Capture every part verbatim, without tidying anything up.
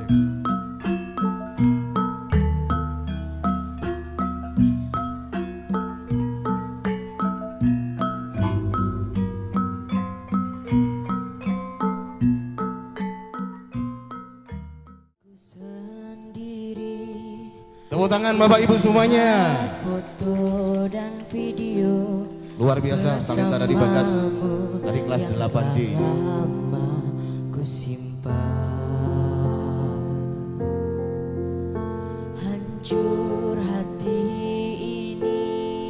Asik. Tepuk tangan Bapak Ibu semuanya. Foto dan video luar biasa, talenta dari Bagas dari kelas delapan J. Ku simpan, hancur hati ini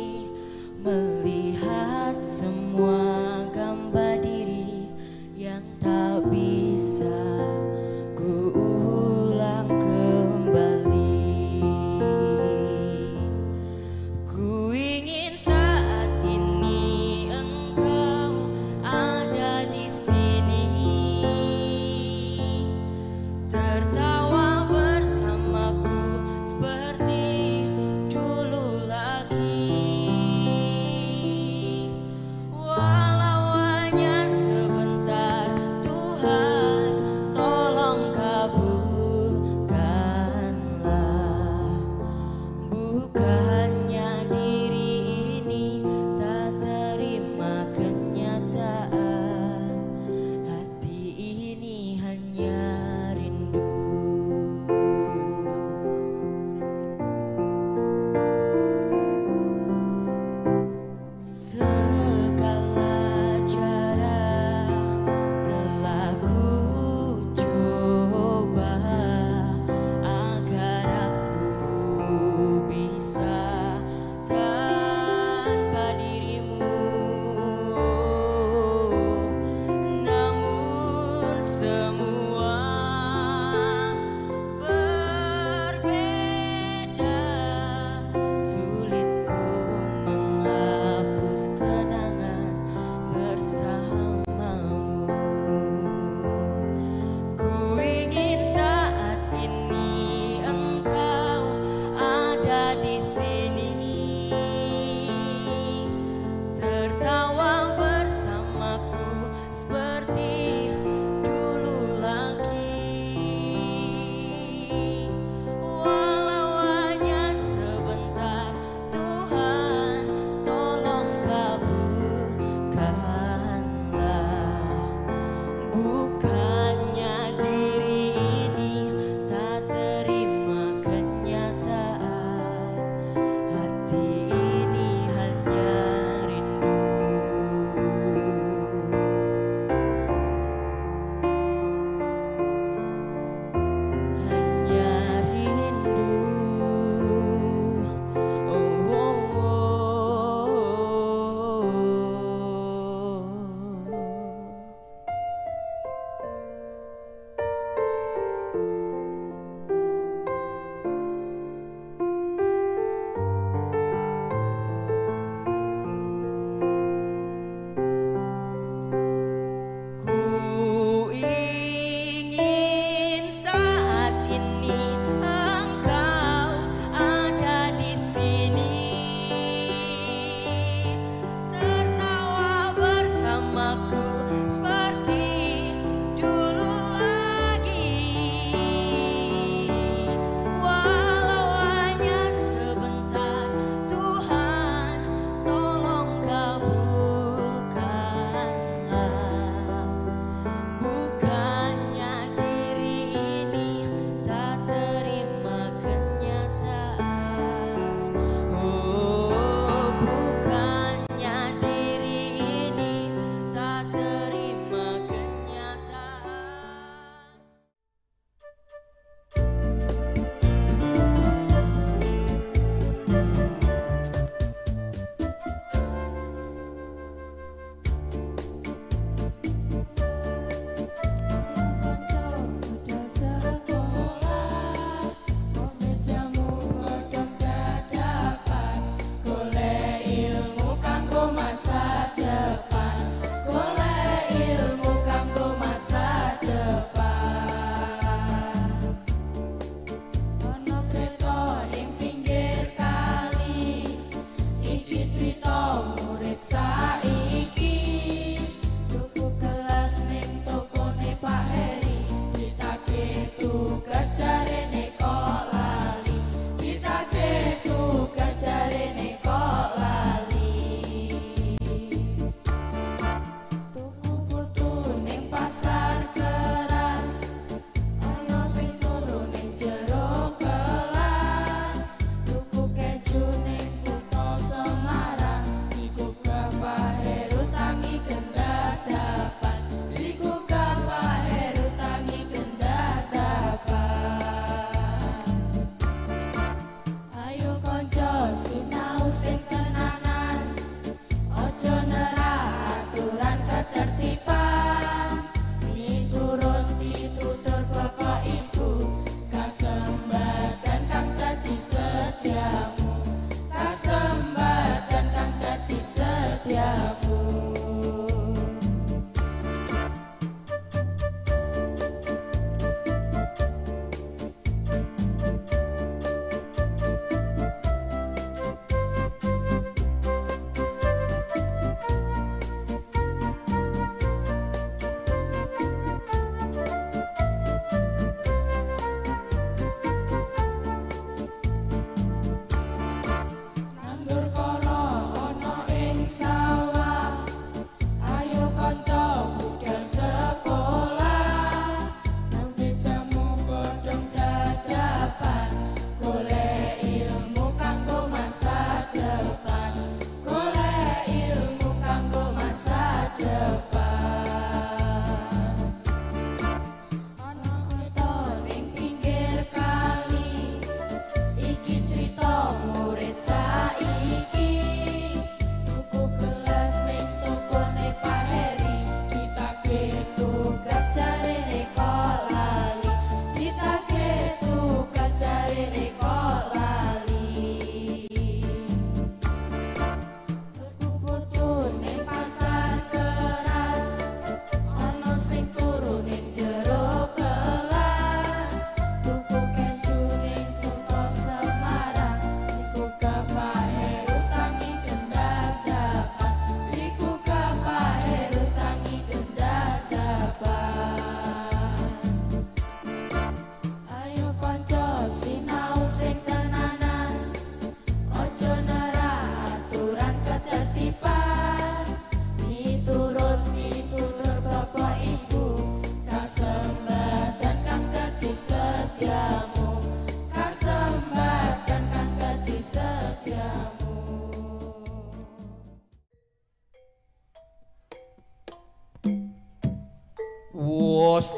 melihat semua gambar diri yang tak bisa ku ulang kembali. Ku ingin saat ini engkau ada di sini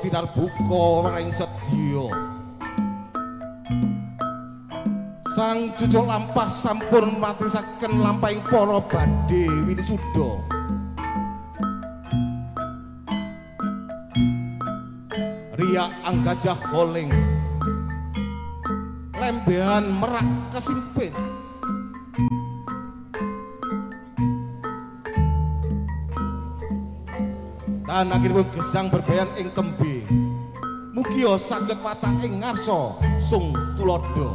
tinar buka ring sedya. Sang cucuk lampah sampun matisaken lampahing para badhe winisuda. Riak anggajah holing lembehan merak kesimpit. Tanakipun gesang berbayan ing tembe, mugia saged watak ing ngarsa sung tulodo.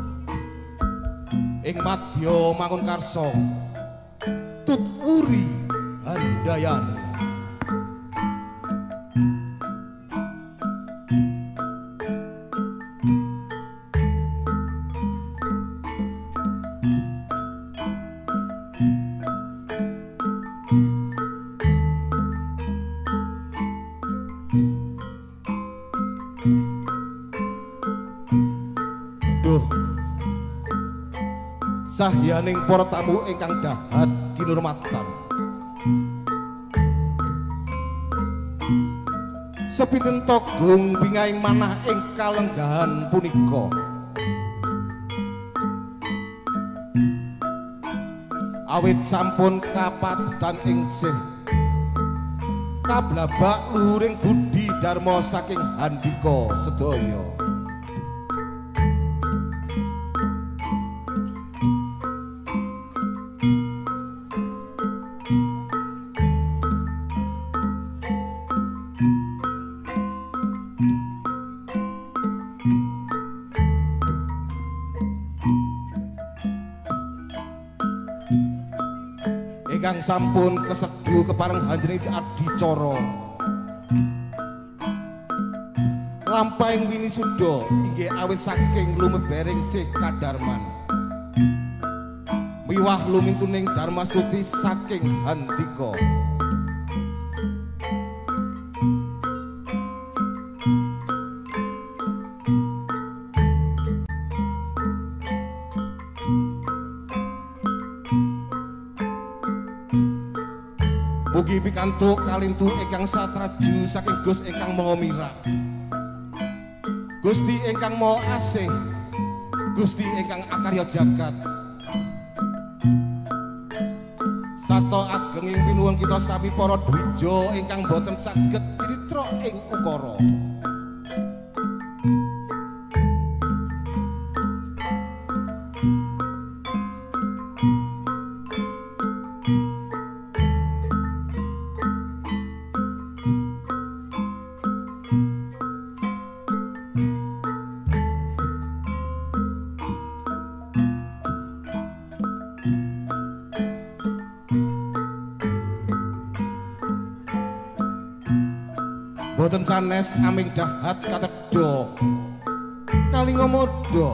Ing madya mangun karsa tut uri handayan. Sahyaning para tamu ingkang dahat kinurmatan, sepinten togung bingahing manah ing kalenggahan punika. Awit sampun kapadetan ing sih kablabak luhuring budi dharma saking handika sedaya. Ingkang sampun kesedu kepareng hanjene adicara lampahing winisuda inggih awit saking lumebering sih kadarman miwah lumintuning dharma stuti saking handika. Mugi pikantuk kalintu ingkang satraju saking Gus ingkang maha mirah, Gusti ingkang maha asih, Gusti ingkang akarya jagat, sarta agenging pinuwun kita sami para dwija ingkang boten saged critra ing ukara. Boten sanes aming dahat katedha kalinga modha,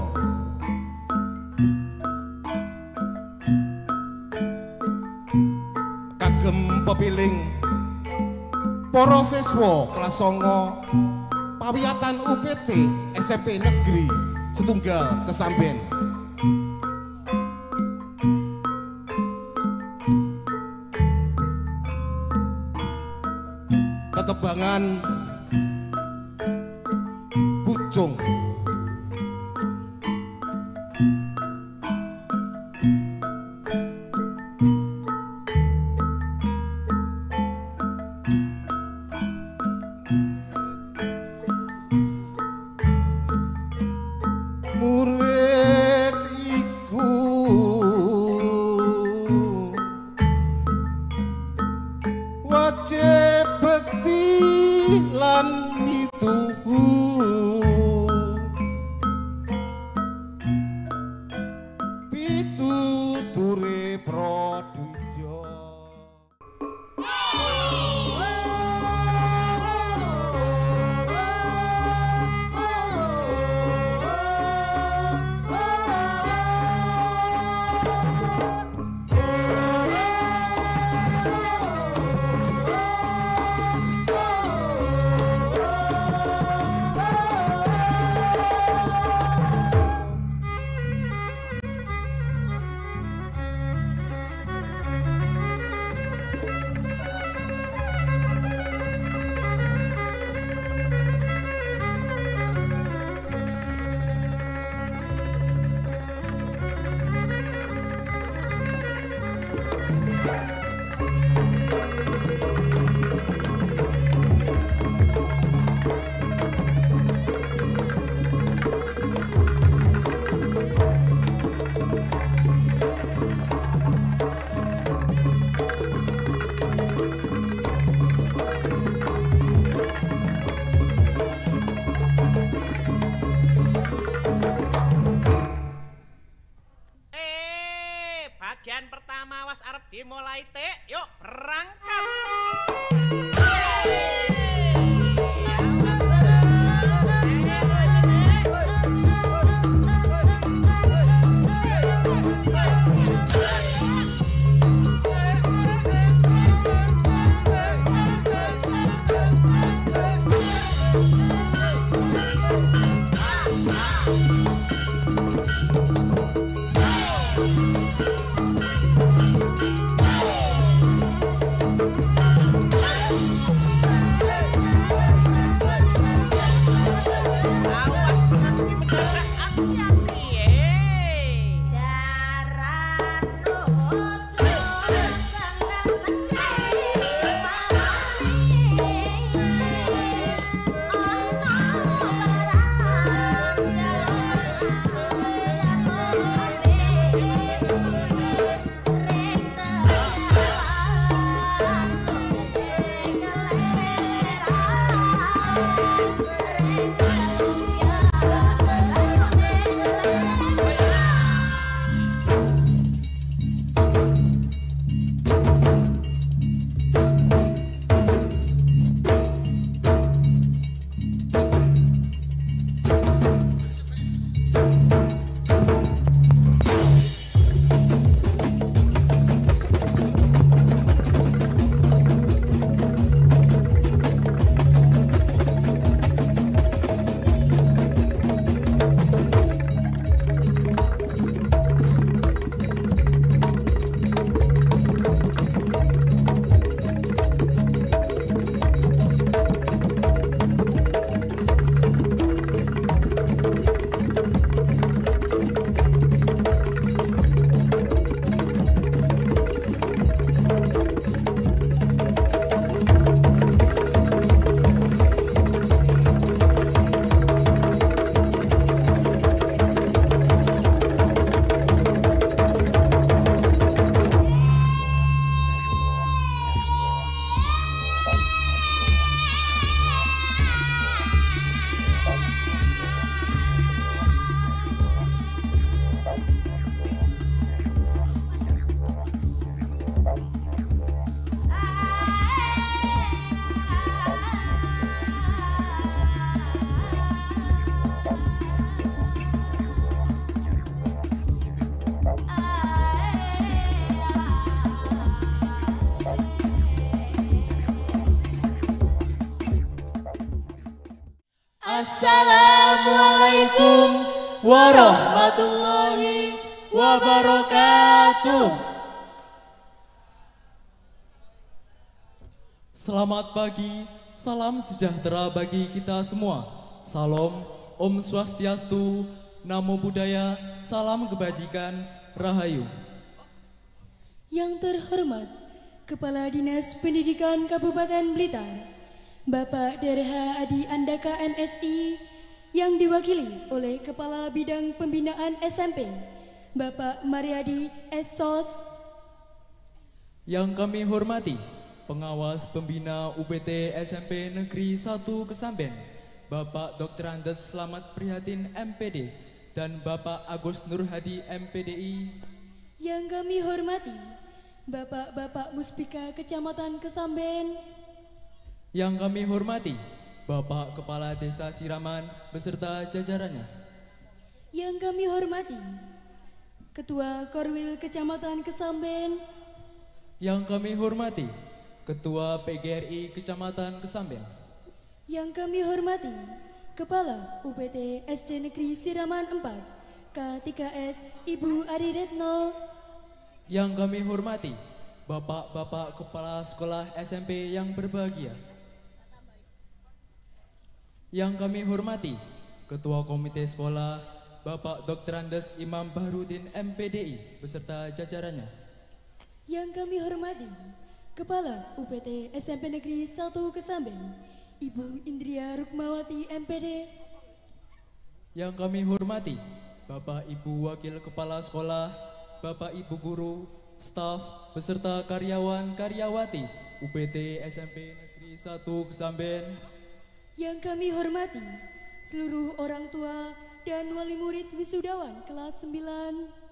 kagem pepiling para siswa kelas sanga pawiyatan U P T S M P Negeri Setunggal Kesamben. Tetebangan Pucung murid iku wajib bekti awas arep dimulai teh. Yuk berangkat. Assalamualaikum warahmatullahi wabarakatuh. Selamat pagi, salam sejahtera bagi kita semua. Salam, Om Swastiastu, Namo Buddhaya, salam kebajikan, Rahayu. Yang terhormat Kepala Dinas Pendidikan Kabupaten Blitar, Bapak Derha Adi Andaka M Si, yang diwakili oleh Kepala Bidang Pembinaan S M P, Bapak Mariadi S Sos. Yang kami hormati Pengawas Pembina U P T S M P Negeri satu Kesamben, Bapak Doktor Andes Slamet Prihatin M P D, dan Bapak Agus Nur Hadi M P D I. Yang kami hormati Bapak-Bapak Muspika Kecamatan Kesamben. Yang kami hormati Bapak Kepala Desa Siraman beserta jajarannya. Yang kami hormati Ketua Korwil Kecamatan Kesamben. Yang kami hormati Ketua P G R I Kecamatan Kesamben. Yang kami hormati Kepala U P T S D Negeri Siraman empat K tiga S Ibu Ari Retno. Yang kami hormati Bapak-Bapak Kepala Sekolah S M P yang berbahagia. Yang kami hormati Ketua Komite Sekolah Bapak Doktor Andes Imam Bahrudin M P D I beserta jajarannya. Yang kami hormati Kepala U P T S M P Negeri satu Kesamben, Ibu Indria Rukmawati M P D. Yang kami hormati Bapak Ibu Wakil Kepala Sekolah, Bapak Ibu Guru, staf beserta karyawan-karyawati U P T S M P Negeri satu Kesamben. Yang kami hormati seluruh orang tua dan wali murid wisudawan kelas sembilan.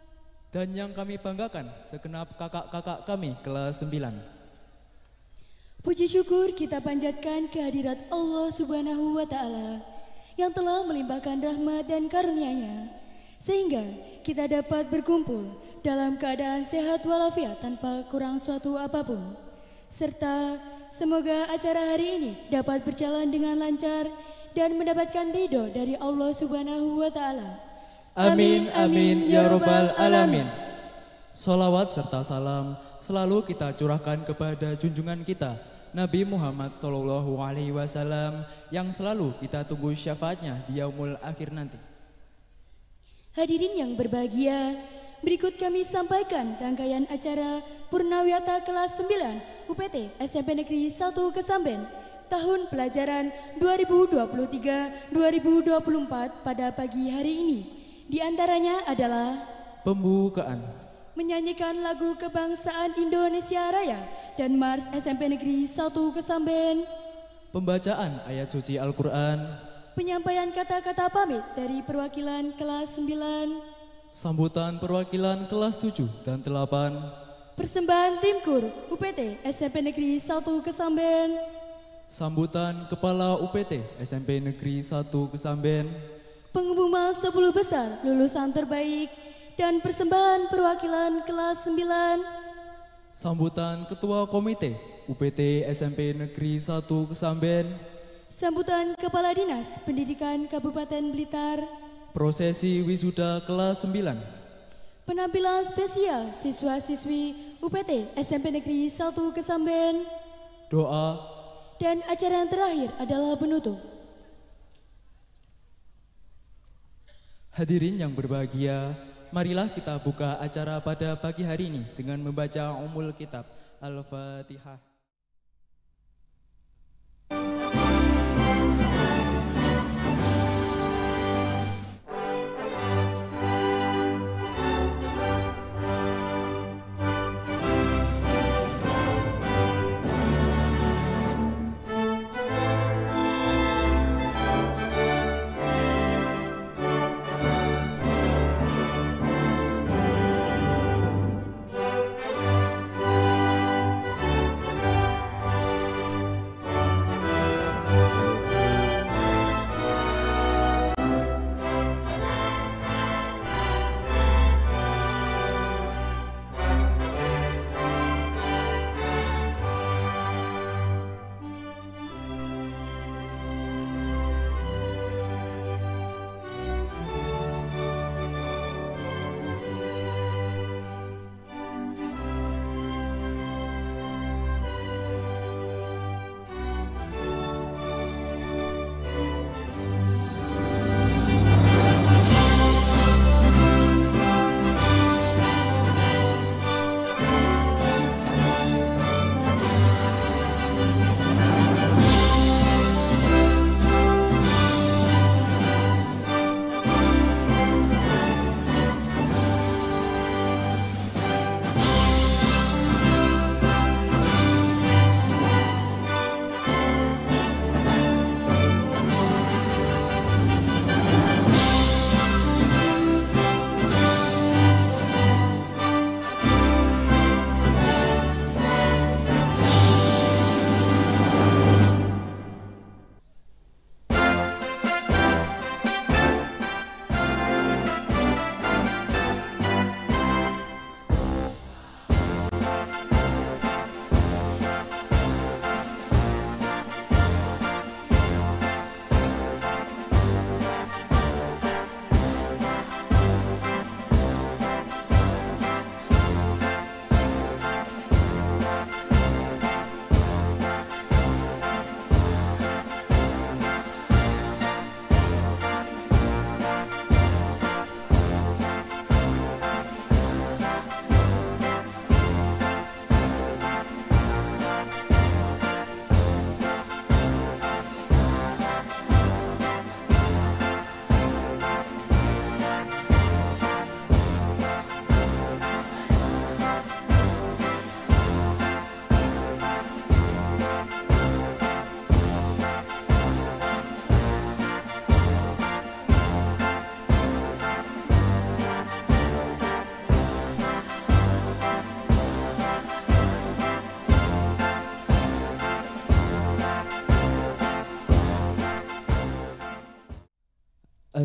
Dan yang kami banggakan segenap kakak-kakak kami kelas sembilan. Puji syukur kita panjatkan kehadirat Allah Subhanahu wa Ta'ala yang telah melimpahkan rahmat dan karunia-Nya sehingga kita dapat berkumpul dalam keadaan sehat walafiat tanpa kurang suatu apapun. Serta semoga acara hari ini dapat berjalan dengan lancar dan mendapatkan ridho dari Allah Subhanahu wa Ta'ala. Amin, amin, ya robbal alamin. Salawat serta salam selalu kita curahkan kepada junjungan kita, Nabi Muhammad Sallallahu Alaihi Wasallam, yang selalu kita tunggu syafaatnya di yaumul akhir nanti. Hadirin yang berbahagia, berikut kami sampaikan rangkaian acara Purnawiyata kelas sembilan U P T S M P Negeri satu Kesamben tahun pelajaran dua ribu dua puluh tiga dua ribu dua puluh empat pada pagi hari ini. Di antaranya adalah pembukaan, menyanyikan lagu kebangsaan Indonesia Raya dan Mars S M P Negeri satu Kesamben, pembacaan ayat suci Al-Quran, penyampaian kata-kata pamit dari perwakilan kelas sembilan, sambutan perwakilan kelas tujuh dan delapan, persembahan tim kur U P T S M P Negeri satu Kesamben, sambutan kepala U P T S M P Negeri satu Kesamben, pengumuman sepuluh besar lulusan terbaik, dan persembahan perwakilan kelas sembilan. Sambutan Ketua Komite U P T S M P Negeri satu Kesamben. Sambutan Kepala Dinas Pendidikan Kabupaten Blitar. Prosesi wisuda kelas sembilan. Penampilan spesial siswa-siswi U P T S M P Negeri satu Kesamben. Doa. Dan acara yang terakhir adalah penutup. Hadirin yang berbahagia, marilah kita buka acara pada pagi hari ini dengan membaca Ummul Kitab Al-Fatihah.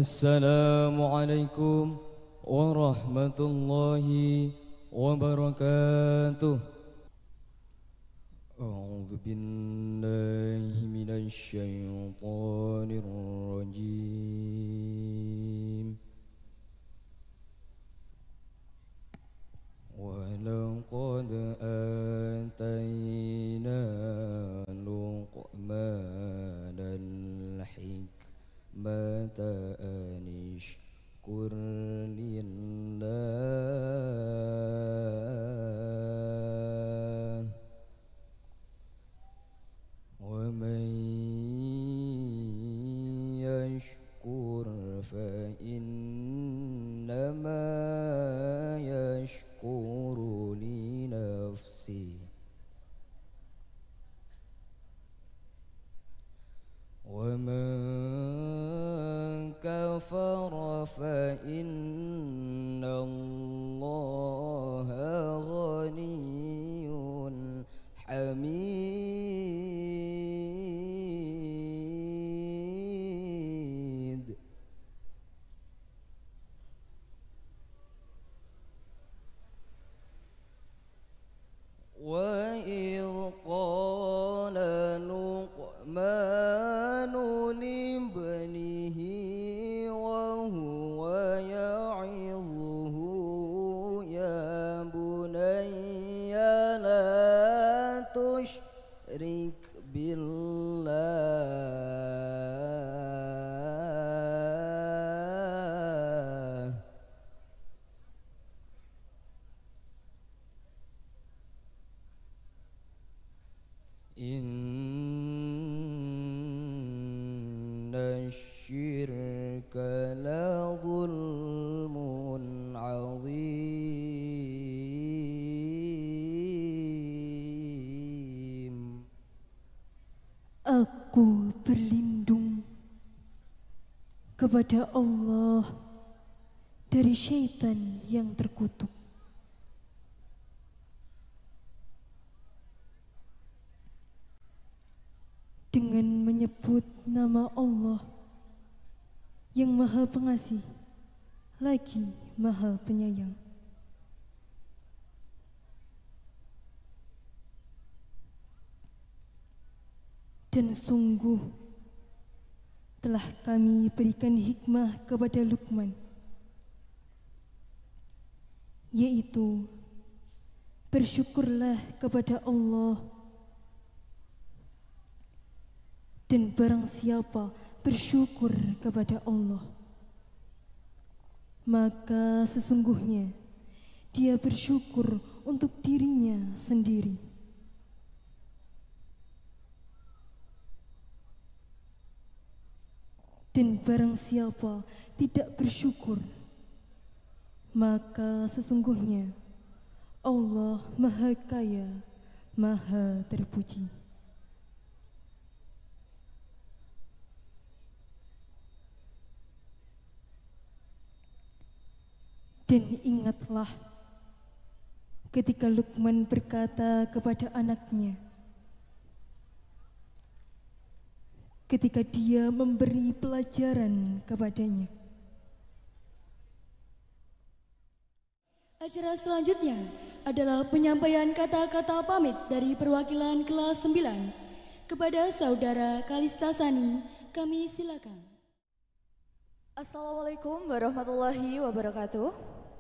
Assalamualaikum warahmatullahi wabarakatuh. A'udzu billahi minasy syaithanir rajim. ولقد آتينا لقمان الحكمة أن اشكر لله ومن يشكر فإنما يشكر لنفسه ومن كفر فإن الله غني حميد. وإذ قال لقمان لابنه وهو يعظه يا بني لا تشرك بالله إن الشرك لظلم عظيم. Aku berlindung kepada Allah dari syaitan yang terkutuk. Dengan menyebut nama Allah yang Maha Pengasih lagi Maha Penyayang. Dan sungguh telah kami berikan hikmah kepada Luqman, yaitu bersyukurlah kepada Allah, dan barang siapa bersyukur kepada Allah, maka sesungguhnya dia bersyukur untuk dirinya sendiri. Dan barang siapa tidak bersyukur, maka sesungguhnya Allah Maha Kaya, Maha Terpuji. Dan ingatlah ketika Luqman berkata kepada anaknya, ketika dia memberi pelajaran kepadanya. Acara selanjutnya adalah penyampaian kata-kata pamit dari perwakilan kelas sembilan. Kepada saudara Kalista Sani, kami silakan. Assalamualaikum warahmatullahi wabarakatuh.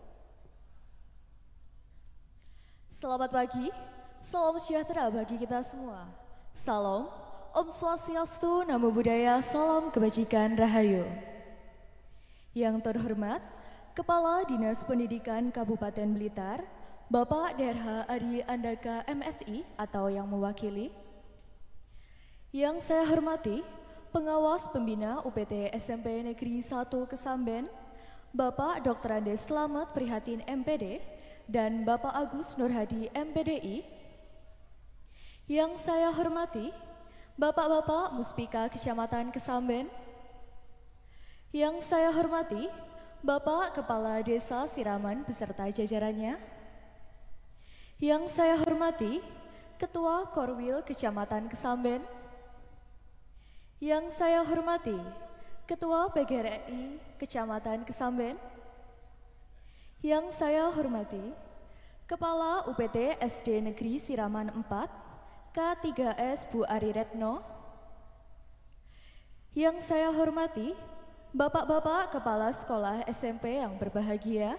Selamat pagi, salam sejahtera bagi kita semua. Salam, Om Swastiastu, Namo Buddhaya, salam kebajikan rahayu. Yang terhormat, Kepala Dinas Pendidikan Kabupaten Blitar, Bapak D R H Adi Andaka M Si atau yang mewakili. Yang saya hormati, Pengawas Pembina U P T S M P Negeri satu Kesamben, Bapak Doktor Andes Slamet Prihatin M P D, dan Bapak Agus Nurhadi M P D I. Yang saya hormati, Bapak-bapak Muspika Kecamatan Kesamben. Yang saya hormati, Bapak Kepala Desa Siraman beserta jajarannya. Yang saya hormati, Ketua Korwil Kecamatan Kesamben. Yang saya hormati, Ketua P G R I Kecamatan Kesamben, yang saya hormati Kepala U P T S D Negeri Siraman empat K tiga S Bu Ari Retno, yang saya hormati Bapak-bapak Kepala Sekolah S M P yang berbahagia,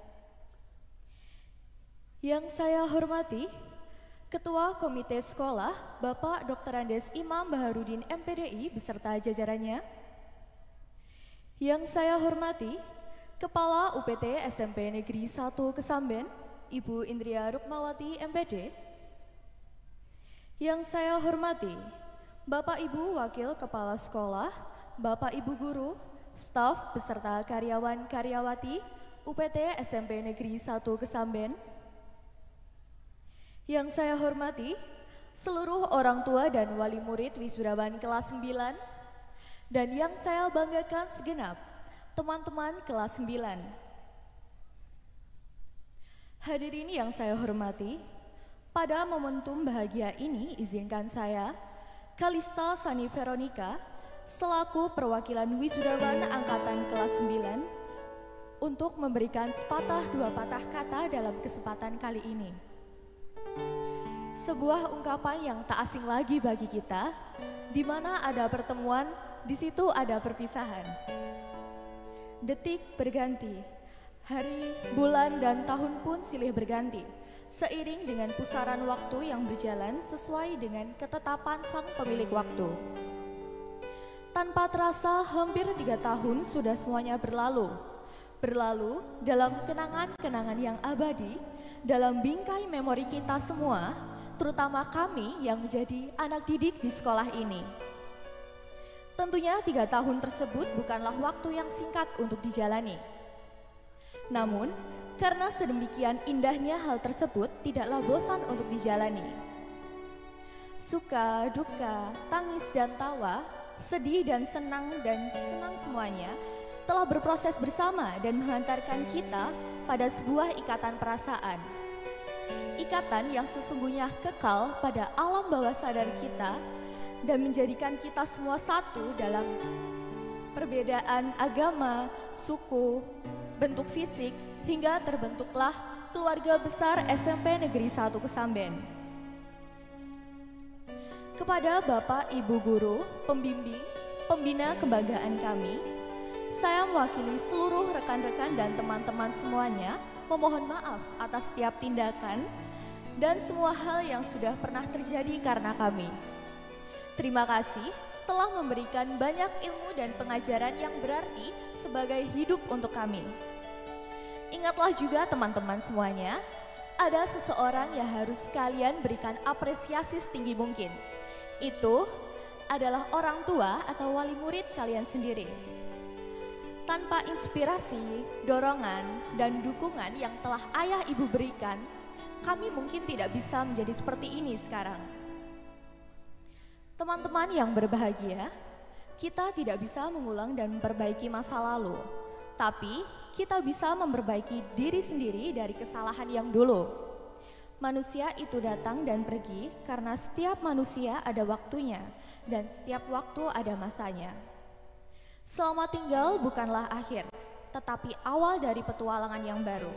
yang saya hormati Ketua Komite Sekolah Bapak Doktor Andes Imam Baharudin M P D I beserta jajarannya, yang saya hormati Kepala U P T S M P Negeri satu Kesamben Ibu Indria Rukmawati M P D, yang saya hormati Bapak Ibu Wakil Kepala Sekolah, Bapak Ibu Guru, staf beserta karyawan-karyawati U P T S M P Negeri satu Kesamben, yang saya hormati seluruh orang tua dan wali murid wisudawan kelas sembilan, dan yang saya banggakan segenap teman-teman kelas sembilan. Hadirin yang saya hormati, pada momentum bahagia ini izinkan saya, Kalista Sani Veronica, selaku perwakilan wisudawan angkatan kelas sembilan, untuk memberikan sepatah dua patah kata dalam kesempatan kali ini. Sebuah ungkapan yang tak asing lagi bagi kita, di mana ada pertemuan, di situ ada perpisahan. Detik berganti, hari, bulan, dan tahun pun silih berganti, seiring dengan pusaran waktu yang berjalan sesuai dengan ketetapan sang pemilik waktu. Tanpa terasa hampir tiga tahun sudah semuanya berlalu. Berlalu dalam kenangan-kenangan yang abadi, dalam bingkai memori kita semua, terutama kami yang menjadi anak didik di sekolah ini. Tentunya tiga tahun tersebut bukanlah waktu yang singkat untuk dijalani. Namun, karena sedemikian indahnya hal tersebut tidaklah bosan untuk dijalani. Suka, duka, tangis dan tawa, sedih dan senang dan senang semuanya telah berproses bersama dan menghantarkan kita pada sebuah ikatan perasaan. Ikatan yang sesungguhnya kekal pada alam bawah sadar kita dan menjadikan kita semua satu dalam perbedaan agama, suku, bentuk fisik, hingga terbentuklah keluarga besar S M P Negeri satu Kesamben. Kepada Bapak Ibu Guru, pembimbing, pembina kebanggaan kami, saya mewakili seluruh rekan-rekan dan teman-teman semuanya memohon maaf atas setiap tindakan dan semua hal yang sudah pernah terjadi karena kami. Terima kasih telah memberikan banyak ilmu dan pengajaran yang berarti sebagai hidup untuk kami. Ingatlah juga teman-teman semuanya, ada seseorang yang harus kalian berikan apresiasi setinggi mungkin. Itu adalah orang tua atau wali murid kalian sendiri. Tanpa inspirasi, dorongan, dan dukungan yang telah ayah ibu berikan, kami mungkin tidak bisa menjadi seperti ini sekarang. Teman-teman yang berbahagia, kita tidak bisa mengulang dan memperbaiki masa lalu, tapi kita bisa memperbaiki diri sendiri dari kesalahan yang dulu. Manusia itu datang dan pergi karena setiap manusia ada waktunya dan setiap waktu ada masanya. Selamat tinggal bukanlah akhir, tetapi awal dari petualangan yang baru.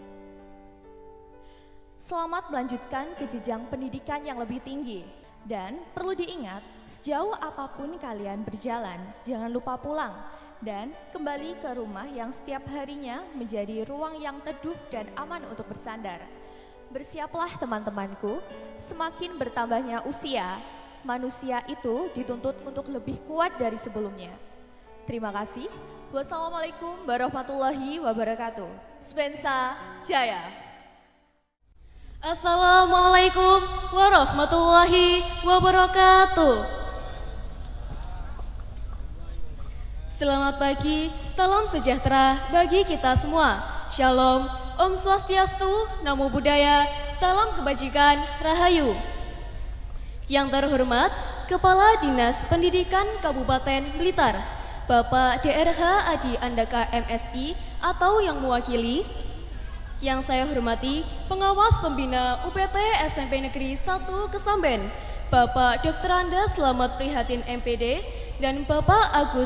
Selamat melanjutkan ke jenjang pendidikan yang lebih tinggi. Dan perlu diingat, sejauh apapun kalian berjalan, jangan lupa pulang dan kembali ke rumah yang setiap harinya menjadi ruang yang teduh dan aman untuk bersandar. Bersiaplah teman-temanku, semakin bertambahnya usia, manusia itu dituntut untuk lebih kuat dari sebelumnya. Terima kasih. Wassalamualaikum warahmatullahi wabarakatuh. Spensa Jaya. Assalamualaikum warahmatullahi wabarakatuh. Selamat pagi, salam sejahtera bagi kita semua. Shalom, Om Swastiastu, Namo Buddhaya, salam kebajikan, Rahayu. Yang terhormat, Kepala Dinas Pendidikan Kabupaten Blitar, Bapak D R H Adi Andaka M Si atau yang mewakili. Yang saya hormati, Pengawas Pembina U P T S M P Negeri satu Kesamben, Bapak Doktor Andes Slamet Prihatin M P D, dan Bapak Agus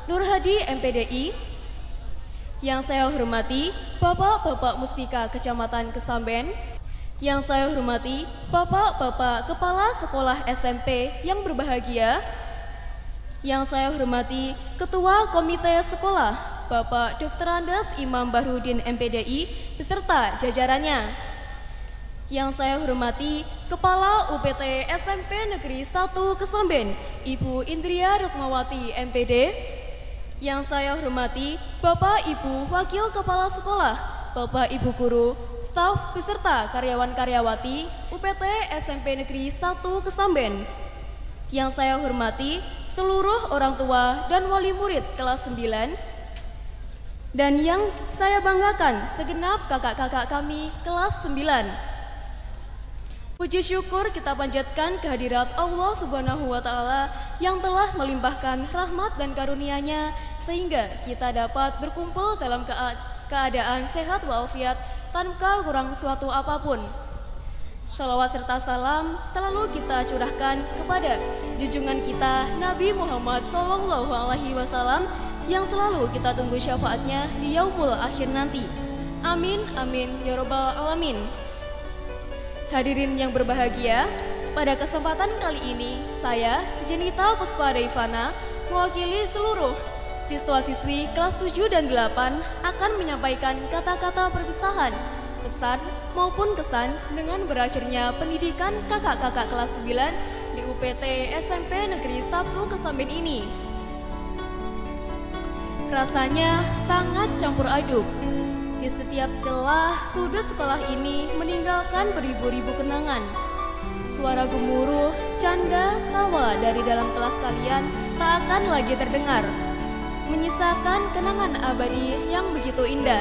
Nur Hadi M P D I. Yang saya hormati Bapak-Bapak Muspika Kecamatan Kesamben. Yang saya hormati Bapak-Bapak Kepala Sekolah S M P yang berbahagia. Yang saya hormati Ketua Komite Sekolah Bapak Doktor Andes Imam Bahrudin M P D I beserta jajarannya. Yang saya hormati Kepala U P T S M P Negeri satu Kesamben Ibu Indria Rukmawati M P D. Yang saya hormati Bapak Ibu Wakil Kepala Sekolah, Bapak Ibu Guru, staf beserta karyawan-karyawati U P T S M P Negeri satu Kesamben. Yang saya hormati seluruh orang tua dan wali murid kelas sembilan. Dan yang saya banggakan segenap kakak-kakak kami kelas sembilan. Puji syukur kita panjatkan kehadirat Allah Subhanahu wa Ta'ala yang telah melimpahkan rahmat dan karunia-Nya sehingga kita dapat berkumpul dalam keadaan sehat walafiat tanpa kurang suatu apapun. Salawat serta salam selalu kita curahkan kepada junjungan kita Nabi Muhammad Sallallahu Alaihi Wasallam yang selalu kita tunggu syafaatnya di yaumul akhir nanti. Amin, amin, ya robbal alamin. Hadirin yang berbahagia, pada kesempatan kali ini saya, Jenita Puspa Deivana, mewakili seluruh siswa-siswi kelas tujuh dan delapan akan menyampaikan kata-kata perpisahan, pesan maupun kesan dengan berakhirnya pendidikan kakak-kakak kelas sembilan di U P T S M P Negeri satu Kesamben ini. Rasanya sangat campur aduk. Di setiap celah sudut sekolah ini meninggalkan beribu-ribu kenangan. Suara gemuruh, canda, tawa dari dalam kelas kalian tak akan lagi terdengar, menyisakan kenangan abadi yang begitu indah.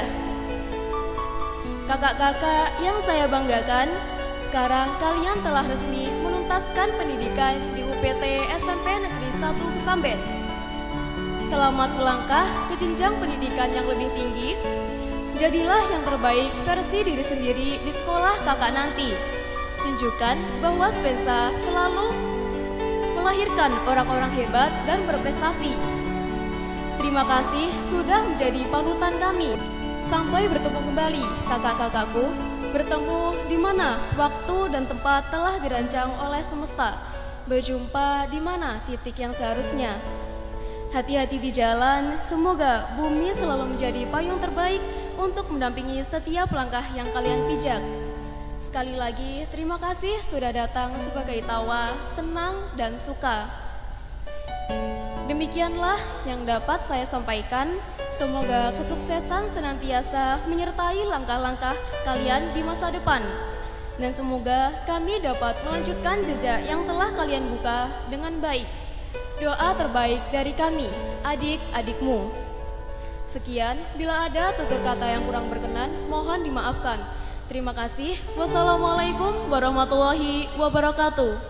Kakak-kakak yang saya banggakan, sekarang kalian telah resmi menuntaskan pendidikan di U P T S M P Negeri satu Kesamben. Selamat melangkah ke jenjang pendidikan yang lebih tinggi. Jadilah yang terbaik versi diri sendiri di sekolah kakak nanti. Tunjukkan bahwa Spensa selalu melahirkan orang-orang hebat dan berprestasi. Terima kasih sudah menjadi panutan kami. Sampai bertemu kembali kakak-kakakku. Bertemu di mana waktu dan tempat telah dirancang oleh semesta. Berjumpa di mana titik yang seharusnya. Hati-hati di jalan, semoga bumi selalu menjadi payung terbaik untuk mendampingi setiap langkah yang kalian pijak. Sekali lagi, terima kasih sudah datang sebagai tawa, senang, dan suka. Demikianlah yang dapat saya sampaikan. Semoga kesuksesan senantiasa menyertai langkah-langkah kalian di masa depan. Dan semoga kami dapat melanjutkan jejak yang telah kalian buka dengan baik. Doa terbaik dari kami, adik-adikmu. Sekian, bila ada tutur kata yang kurang berkenan, mohon dimaafkan. Terima kasih. Wassalamualaikum warahmatullahi wabarakatuh.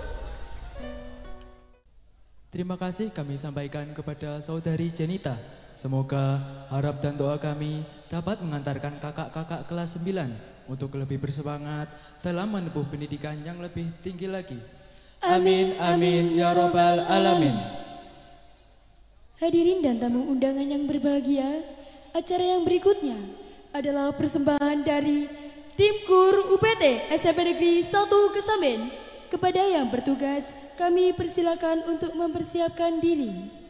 Terima kasih kami sampaikan kepada saudari Jenita. Semoga harap dan doa kami dapat mengantarkan kakak-kakak kelas sembilan untuk lebih bersemangat dalam menempuh pendidikan yang lebih tinggi lagi. Amin, amin, ya robbal alamin. Hadirin dan tamu undangan yang berbahagia, acara yang berikutnya adalah persembahan dari Tim Kur U P T S M P Negeri satu Kesamben. Kepada yang bertugas, kami persilakan untuk mempersiapkan diri.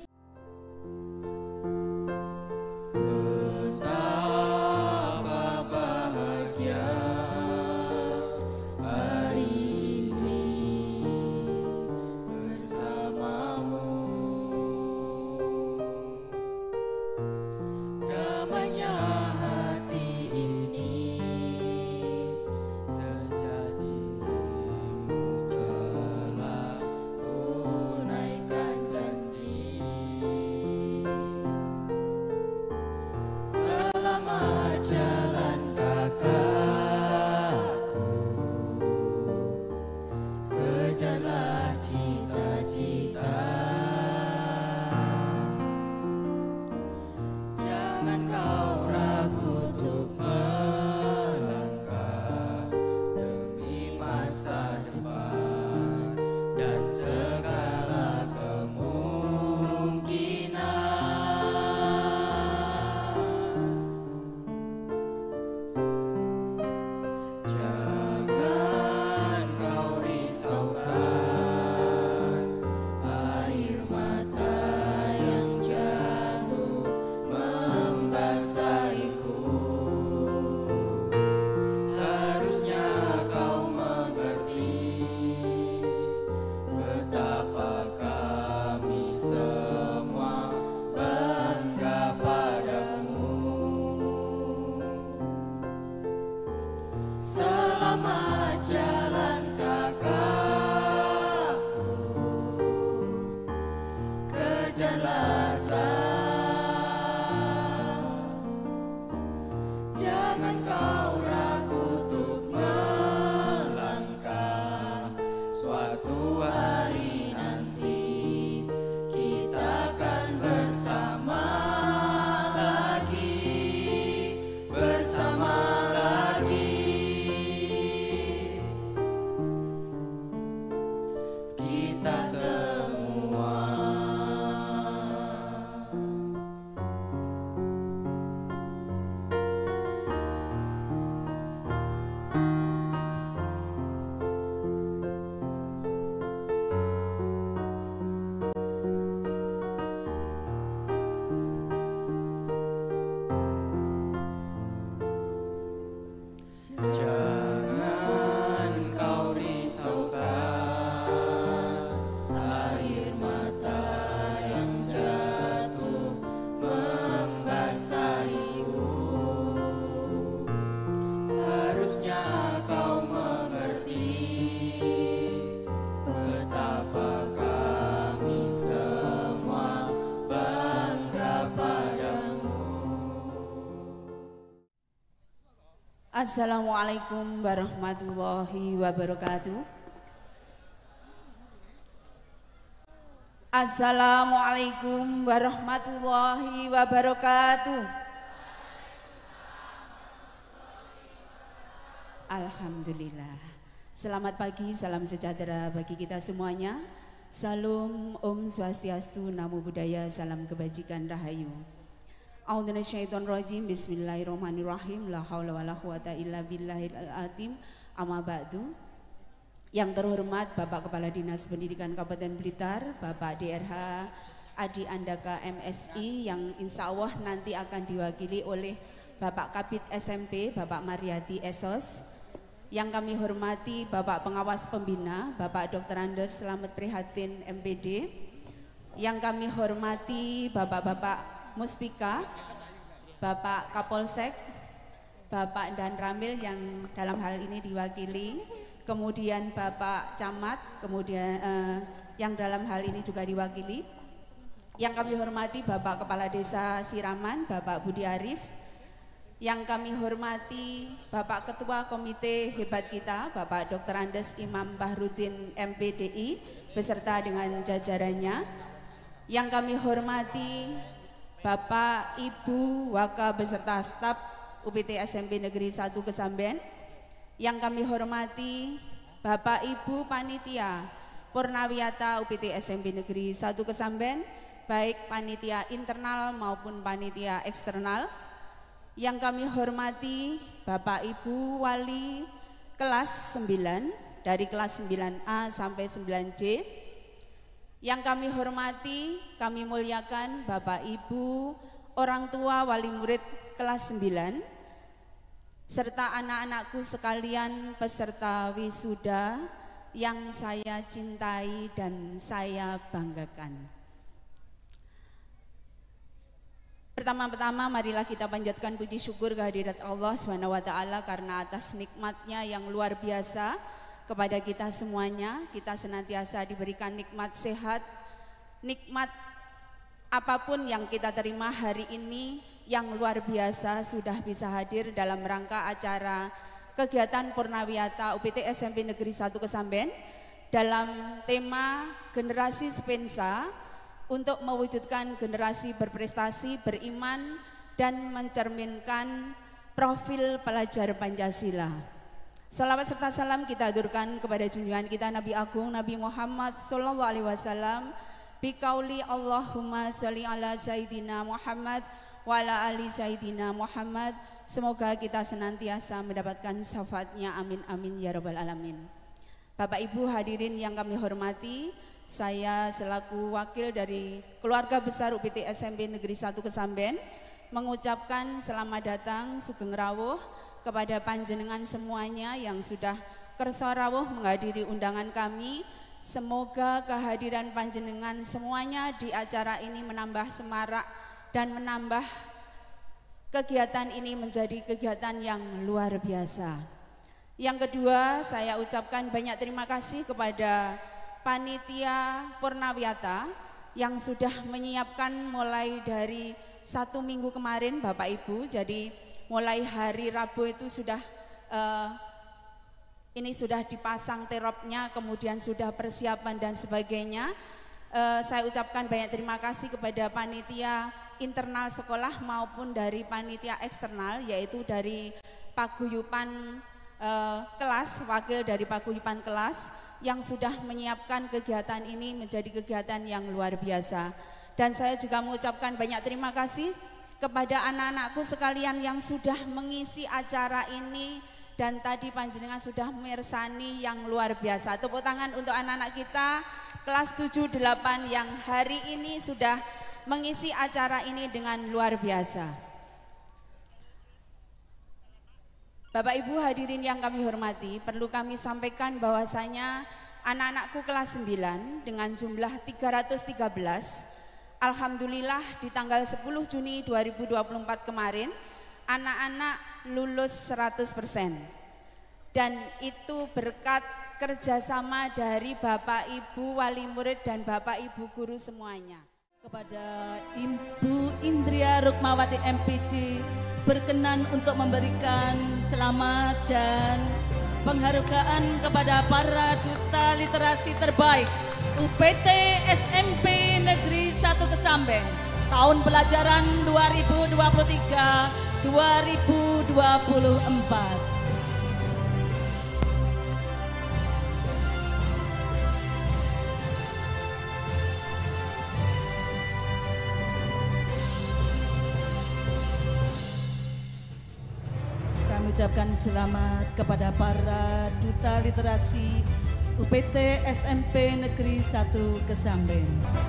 Tunaikan janji jangan kau ragu untuk melangkah. Suatu hari nanti kita akan bersama lagi, bersama lagi. Kita semua. Jangan kau risaukan air mata yang jatuh membasahiku. Harusnya kau mengerti betapa kami semua bangga padamu. Assalamualaikum warahmatullahi wabarakatuh. Assalamualaikum warahmatullahi wabarakatuh. Alhamdulillah. Selamat pagi, salam sejahtera bagi kita semuanya. Salam Om Swastiastu, Namo Buddhaya, salam kebajikan rahayu. A'udzubillahiminasyaitonirrajim. Bismillahirrahmanirrahim. La haula wala quwata illa billahil azim. Amma ba'du. Yang terhormat Bapak Kepala Dinas Pendidikan Kabupaten Blitar, Bapak D R H Adi Andaka M S I, yang insya Allah nanti akan diwakili oleh Bapak Kabid S M P, Bapak Mariati Esos. Yang kami hormati Bapak Pengawas Pembina, Bapak Doktor Andes Slamet Prihatin M P D. Yang kami hormati Bapak-Bapak Muspika, Bapak Kapolsek, Bapak Dan Ramil yang dalam hal ini diwakili, kemudian Bapak Camat, kemudian eh, yang dalam hal ini juga diwakili. Yang kami hormati Bapak Kepala Desa Siraman, Bapak Budi Arif. Yang kami hormati Bapak Ketua Komite hebat kita, Bapak Doktor Andes Imam Bahrudin M P D I beserta dengan jajarannya. Yang kami hormati Bapak, Ibu, Waka beserta staf U P T S M P Negeri satu Kesamben. Yang kami hormati Bapak, Ibu, Panitia Purnawiyata U P T S M P Negeri satu Kesamben, baik panitia internal maupun panitia eksternal. Yang kami hormati Bapak, Ibu, Wali kelas sembilan, dari kelas sembilan A sampai sembilan C. Yang kami hormati, kami muliakan Bapak, Ibu, orang tua, wali murid kelas sembilan, serta anak-anakku sekalian peserta wisuda yang saya cintai dan saya banggakan. Pertama-tama marilah kita panjatkan puji syukur kehadirat Allah subhanahu wa taala karena atas nikmatnya yang luar biasa kepada kita semuanya. Kita senantiasa diberikan nikmat sehat, nikmat apapun yang kita terima hari ini yang luar biasa sudah bisa hadir dalam rangka acara kegiatan Purnawiyata U P T S M P Negeri satu Kesamben dalam tema Generasi Sepensa untuk mewujudkan generasi berprestasi, beriman, dan mencerminkan profil pelajar Pancasila. Salawat serta salam kita aturkan kepada junjungan kita Nabi Agung Nabi Muhammad Sallallahu Alaihi Wasallam. Bikauli Allahumma sholli ala Sayyidina Muhammad wa ala ali Sayyidina Muhammad. Semoga kita senantiasa mendapatkan syafaatnya, amin amin ya rabbal alamin. Bapak Ibu hadirin yang kami hormati, saya selaku wakil dari keluarga besar U P T S M P Negeri satu Kesamben mengucapkan selamat datang sugeng rawuh kepada panjenengan semuanya yang sudah kersa rawuh menghadiri undangan kami. Semoga kehadiran panjenengan semuanya di acara ini menambah semarak dan menambah kegiatan ini menjadi kegiatan yang luar biasa. Yang kedua, saya ucapkan banyak terima kasih kepada panitia Purnawiyata yang sudah menyiapkan mulai dari satu minggu kemarin Bapak Ibu. Jadi mulai hari Rabu itu sudah uh, ini sudah dipasang teropnya, kemudian sudah persiapan dan sebagainya. Uh, saya ucapkan banyak terima kasih kepada panitia internal sekolah maupun dari panitia eksternal, yaitu dari paguyuban uh, kelas, wakil dari paguyuban kelas yang sudah menyiapkan kegiatan ini menjadi kegiatan yang luar biasa. Dan saya juga mengucapkan banyak terima kasih kepada anak-anakku sekalian yang sudah mengisi acara ini dan tadi panjenengan sudah mirsani yang luar biasa. Tepuk tangan untuk anak-anak kita kelas tujuh delapan yang hari ini sudah mengisi acara ini dengan luar biasa. Bapak Ibu hadirin yang kami hormati, perlu kami sampaikan bahwasanya anak-anakku kelas sembilan dengan jumlah tiga ratus tiga belas, alhamdulillah di tanggal sepuluh Juni dua ribu dua puluh empat kemarin anak-anak lulus seratus persen. Dan itu berkat kerjasama dari Bapak Ibu wali murid dan Bapak Ibu guru semuanya. Kepada Ibu Indria Rukmawati M P D berkenan untuk memberikan selamat dan penghargaan kepada para duta literasi terbaik U P T S M P Negeri satu Kesamben tahun pelajaran dua ribu dua puluh tiga dua ribu dua puluh empat. Kami ucapkan selamat kepada para duta literasi U P T S M P Negeri satu Kesamben.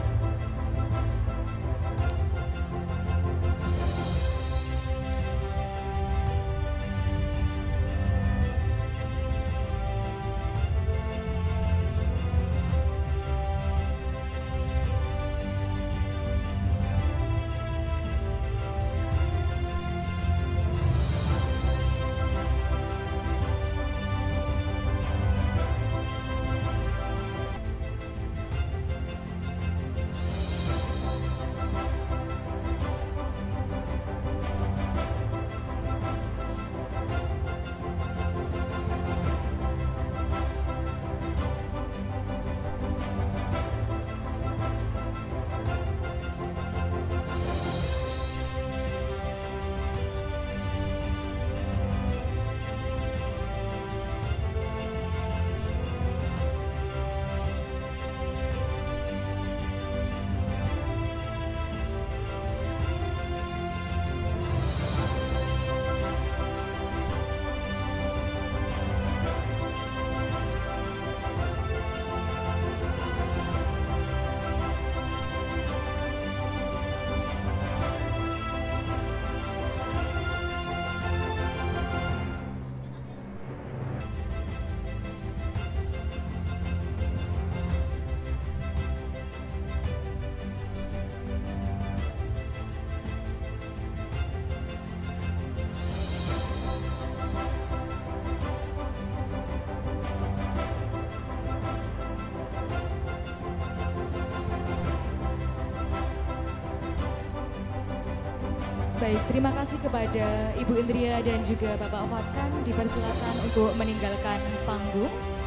Baik, terima kasih kepada Ibu Indria dan juga Bapak Fatkan, dipersilakan untuk meninggalkan panggung.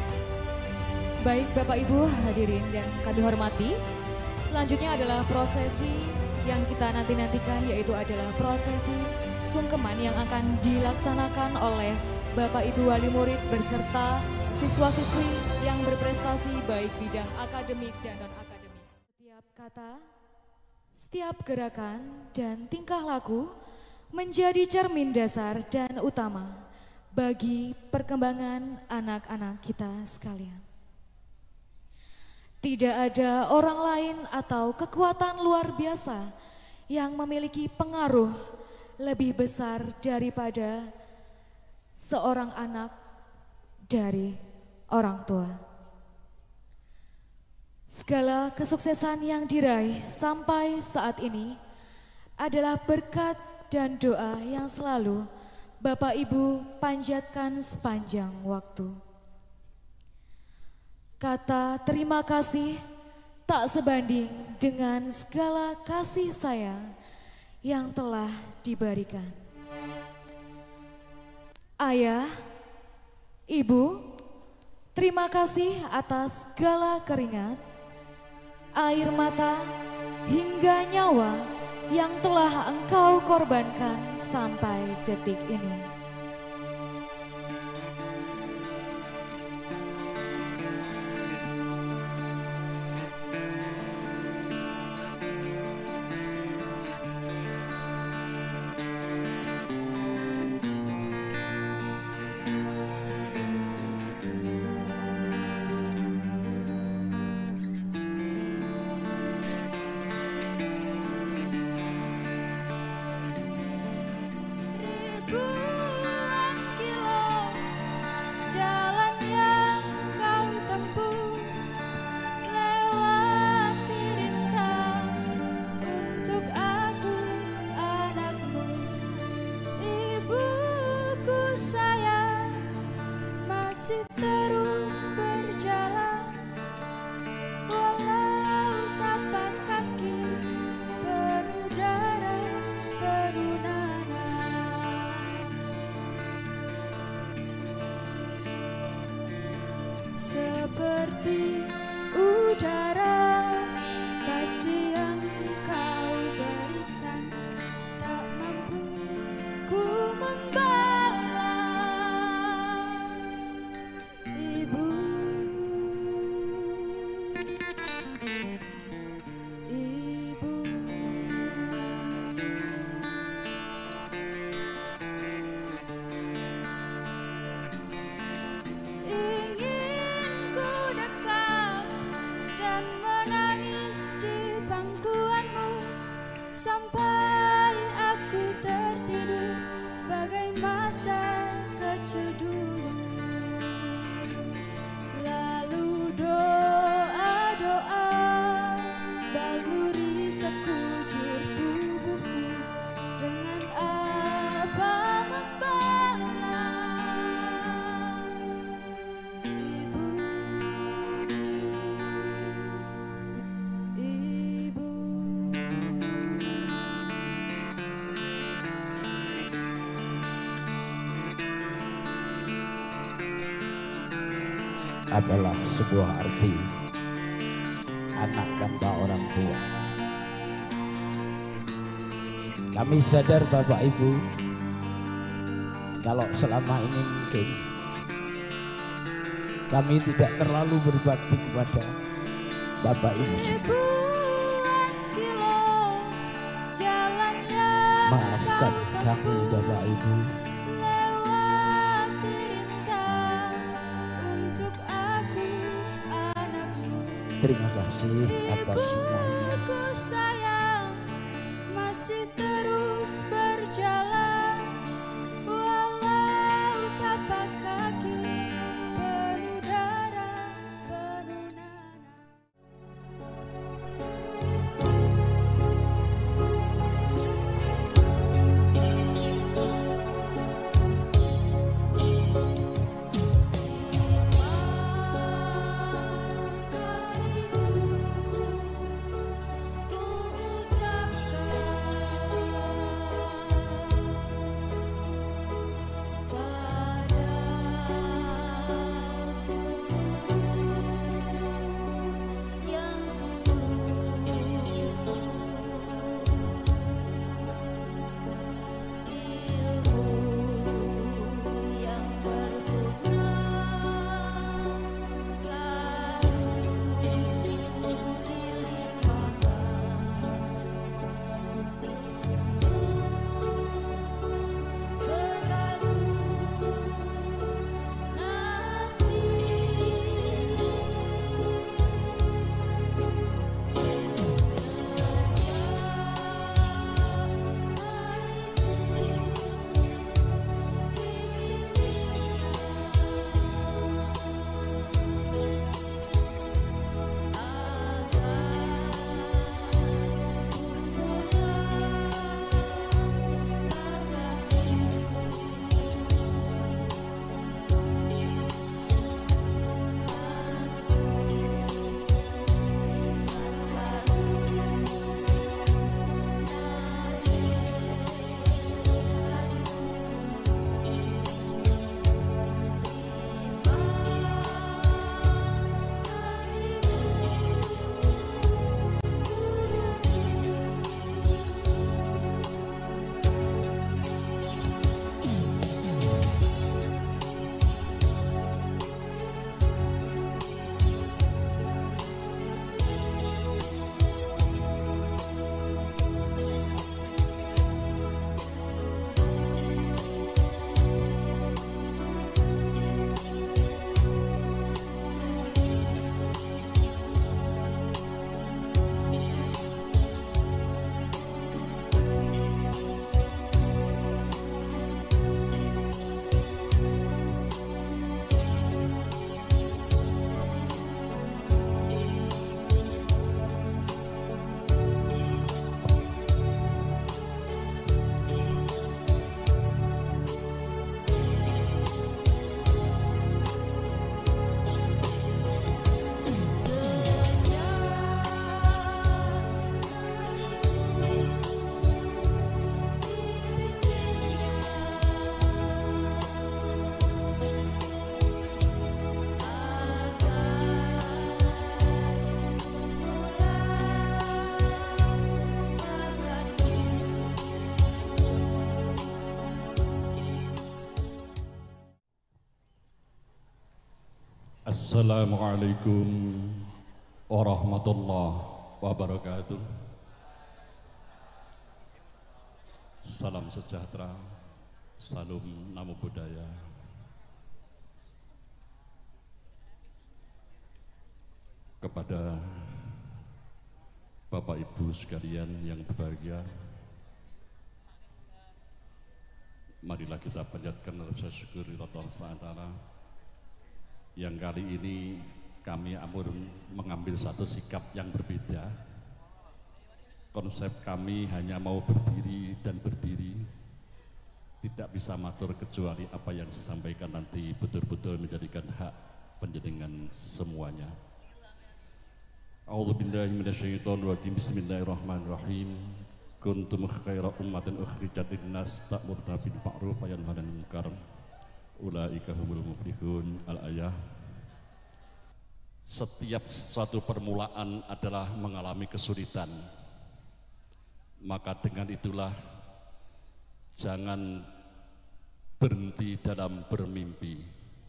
Baik Bapak Ibu hadirin yang kami hormati, selanjutnya adalah prosesi yang kita nanti-nantikan, yaitu adalah prosesi sungkeman yang akan dilaksanakan oleh Bapak Ibu wali murid berserta siswa-siswi yang berprestasi baik bidang akademik dan non-akademik. Setiap kata, setiap gerakan dan tingkah laku menjadi cermin dasar dan utama bagi perkembangan anak-anak kita sekalian. Tidak ada orang lain atau kekuatan luar biasa yang memiliki pengaruh lebih besar daripada seorang anak dari orang tua. Segala kesuksesan yang diraih sampai saat ini adalah berkat dan doa yang selalu Bapak Ibu panjatkan sepanjang waktu. Kata terima kasih tak sebanding dengan segala kasih sayang yang telah diberikan. Ayah, Ibu, terima kasih atas segala keringat, air mata, hingga nyawa yang telah Engkau korbankan sampai detik ini. Ribuan kilo jalan yang kau tempuh, lewati rintang untuk aku anakmu. Ibuku sayang masih terus berjalan, walau tapak kaki penuh darah, penuh nanah. Seperti udara, kasih yang kau berikan tak mampu ku membalas. Ibu, Ibu, ingin ku dekat dan menangis di pangkuanmu sampai aku tertidur bagai masa kecil dulu. Lalu doa-doa baluri sekujur tubuhku, dengan apa membalas. Ibu, Ibu, adalah sebuah arti anak tanpa orang tua. Kami sadar Bapak Ibu, kalau selama ini mungkin kami tidak terlalu berbakti kepada Bapak Ibu. ribuan kilo jalan yang Maafkan kami Bapak Ibu. lewati rintang untuk aku anakmu. Terima kasih atas semuanya. Ibuku sayang masih terus berjalan, walau tapak kaki penuh darah, penuh nanah. Kasihmu Assalamualaikum warahmatullahi wabarakatuh. Salam sejahtera, salam namo buddhaya. Kepada Bapak Ibu sekalian yang berbahagia, marilah kita panjatkan rasa syukur Allah Subhanahu wa taala yang kali ini kami amur mengambil satu sikap yang berbeda. Konsep kami hanya mau berdiri dan berdiri, tidak bisa matur kecuali apa yang disampaikan nanti betul-betul menjadikan hak penjenengan semuanya. A'udzubillahi minasyaitonirrajim. Bismillahirrahmanirrahim. Kuntum khaira ummatin ukhrijat linnas ta'muruna bil ma'ruf wa yanhauna 'anil munkar. Ulaika humul muflihun. Al-ayah. Setiap suatu permulaan adalah mengalami kesulitan. Maka dengan itulah jangan berhenti dalam bermimpi.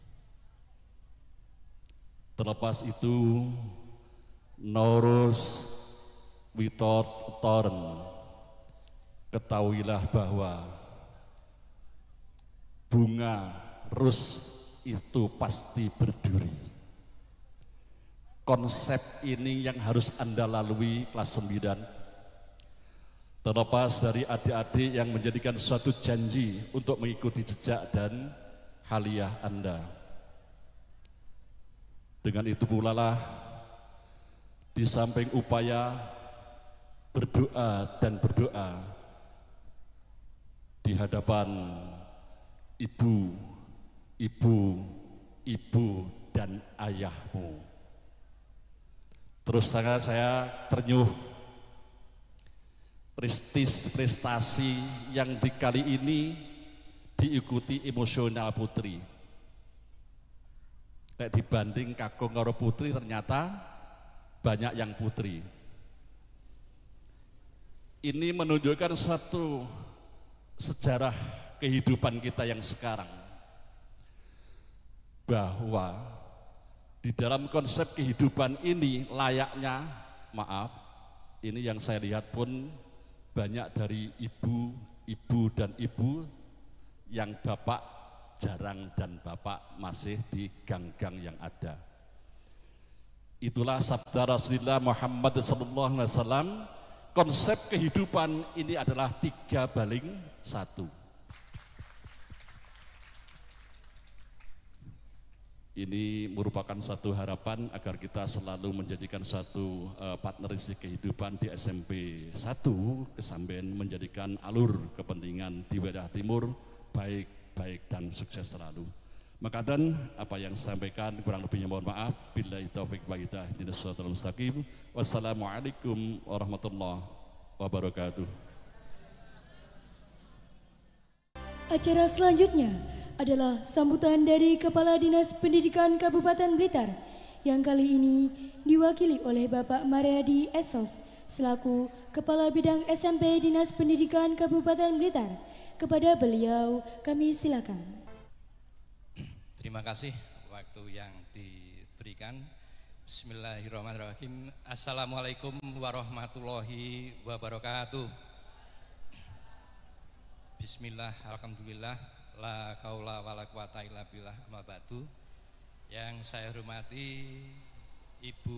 Terlepas itu, Norus without torn, ketahuilah bahwa bunga rus itu pasti berduri. Konsep ini yang harus Anda lalui kelas sembilan. Terlepas dari adik-adik yang menjadikan suatu janji untuk mengikuti jejak dan haliah Anda. Dengan itu pula lah, di samping upaya berdoa dan berdoa di hadapan ibu, ibu, ibu dan ayahmu. Terus sangat saya ternyuh prestis prestasi yang di kali ini diikuti emosional putri. Kayak dibanding kakung karo putri ternyata banyak yang putri. Ini menunjukkan satu sejarah kehidupan kita yang sekarang, bahwa di dalam konsep kehidupan ini layaknya, maaf, ini yang saya lihat pun banyak dari ibu-ibu dan ibu yang bapak jarang dan bapak masih di gang-gang yang ada. Itulah sabda Rasulullah Muhammad sallallahu alaihi wasallam, konsep kehidupan ini adalah tiga baling satu. Ini merupakan satu harapan agar kita selalu menjadikan satu uh, partnership kehidupan di S M P satu Kesamben, menjadikan alur kepentingan di wilayah timur baik-baik dan sukses selalu. Maka dan apa yang saya sampaikan kurang lebihnya mohon maaf. Billahi taufik wa hidayah. Ihdinas siratal mustaqim. Wassalamualaikum warahmatullahi wabarakatuh. Acara selanjutnya adalah sambutan dari Kepala Dinas Pendidikan Kabupaten Blitar yang kali ini diwakili oleh Bapak Mariadi Esos selaku Kepala Bidang S M P Dinas Pendidikan Kabupaten Blitar. Kepada beliau kami silakan. Terima kasih waktu yang diberikan. Bismillahirrahmanirrahim. Assalamualaikum warahmatullahi wabarakatuh. Bismillah, alhamdulillah, la kaula wala quwata illa billah, amma ba'du. Yang saya hormati Ibu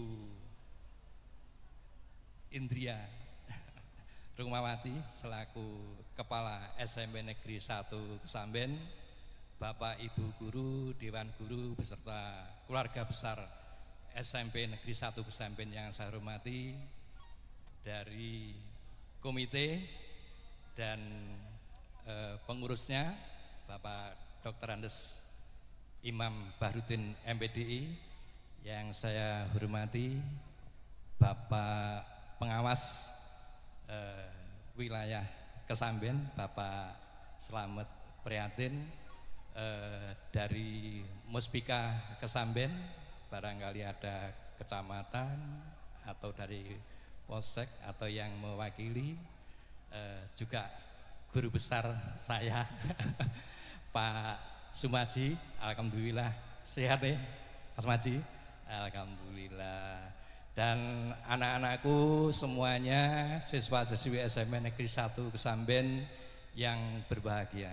Indria Rukmawati selaku Kepala S M P Negeri satu Kesamben, Bapak Ibu Guru, Dewan Guru beserta keluarga besar S M P Negeri satu Kesamben yang saya hormati, dari komite dan eh, pengurusnya Bapak Doktor Andes Imam Bahrudin M P D I yang saya hormati, Bapak Pengawas eh, wilayah Kesamben Bapak Slamet Prihatin, eh, dari Muspika Kesamben, barangkali ada kecamatan atau dari Polsek atau yang mewakili, eh, juga guru besar saya Pak Sumaji, alhamdulillah sehat ya. Mas Maji, alhamdulillah. Dan anak-anakku semuanya siswa-siswi S M P Negeri satu Kesamben yang berbahagia.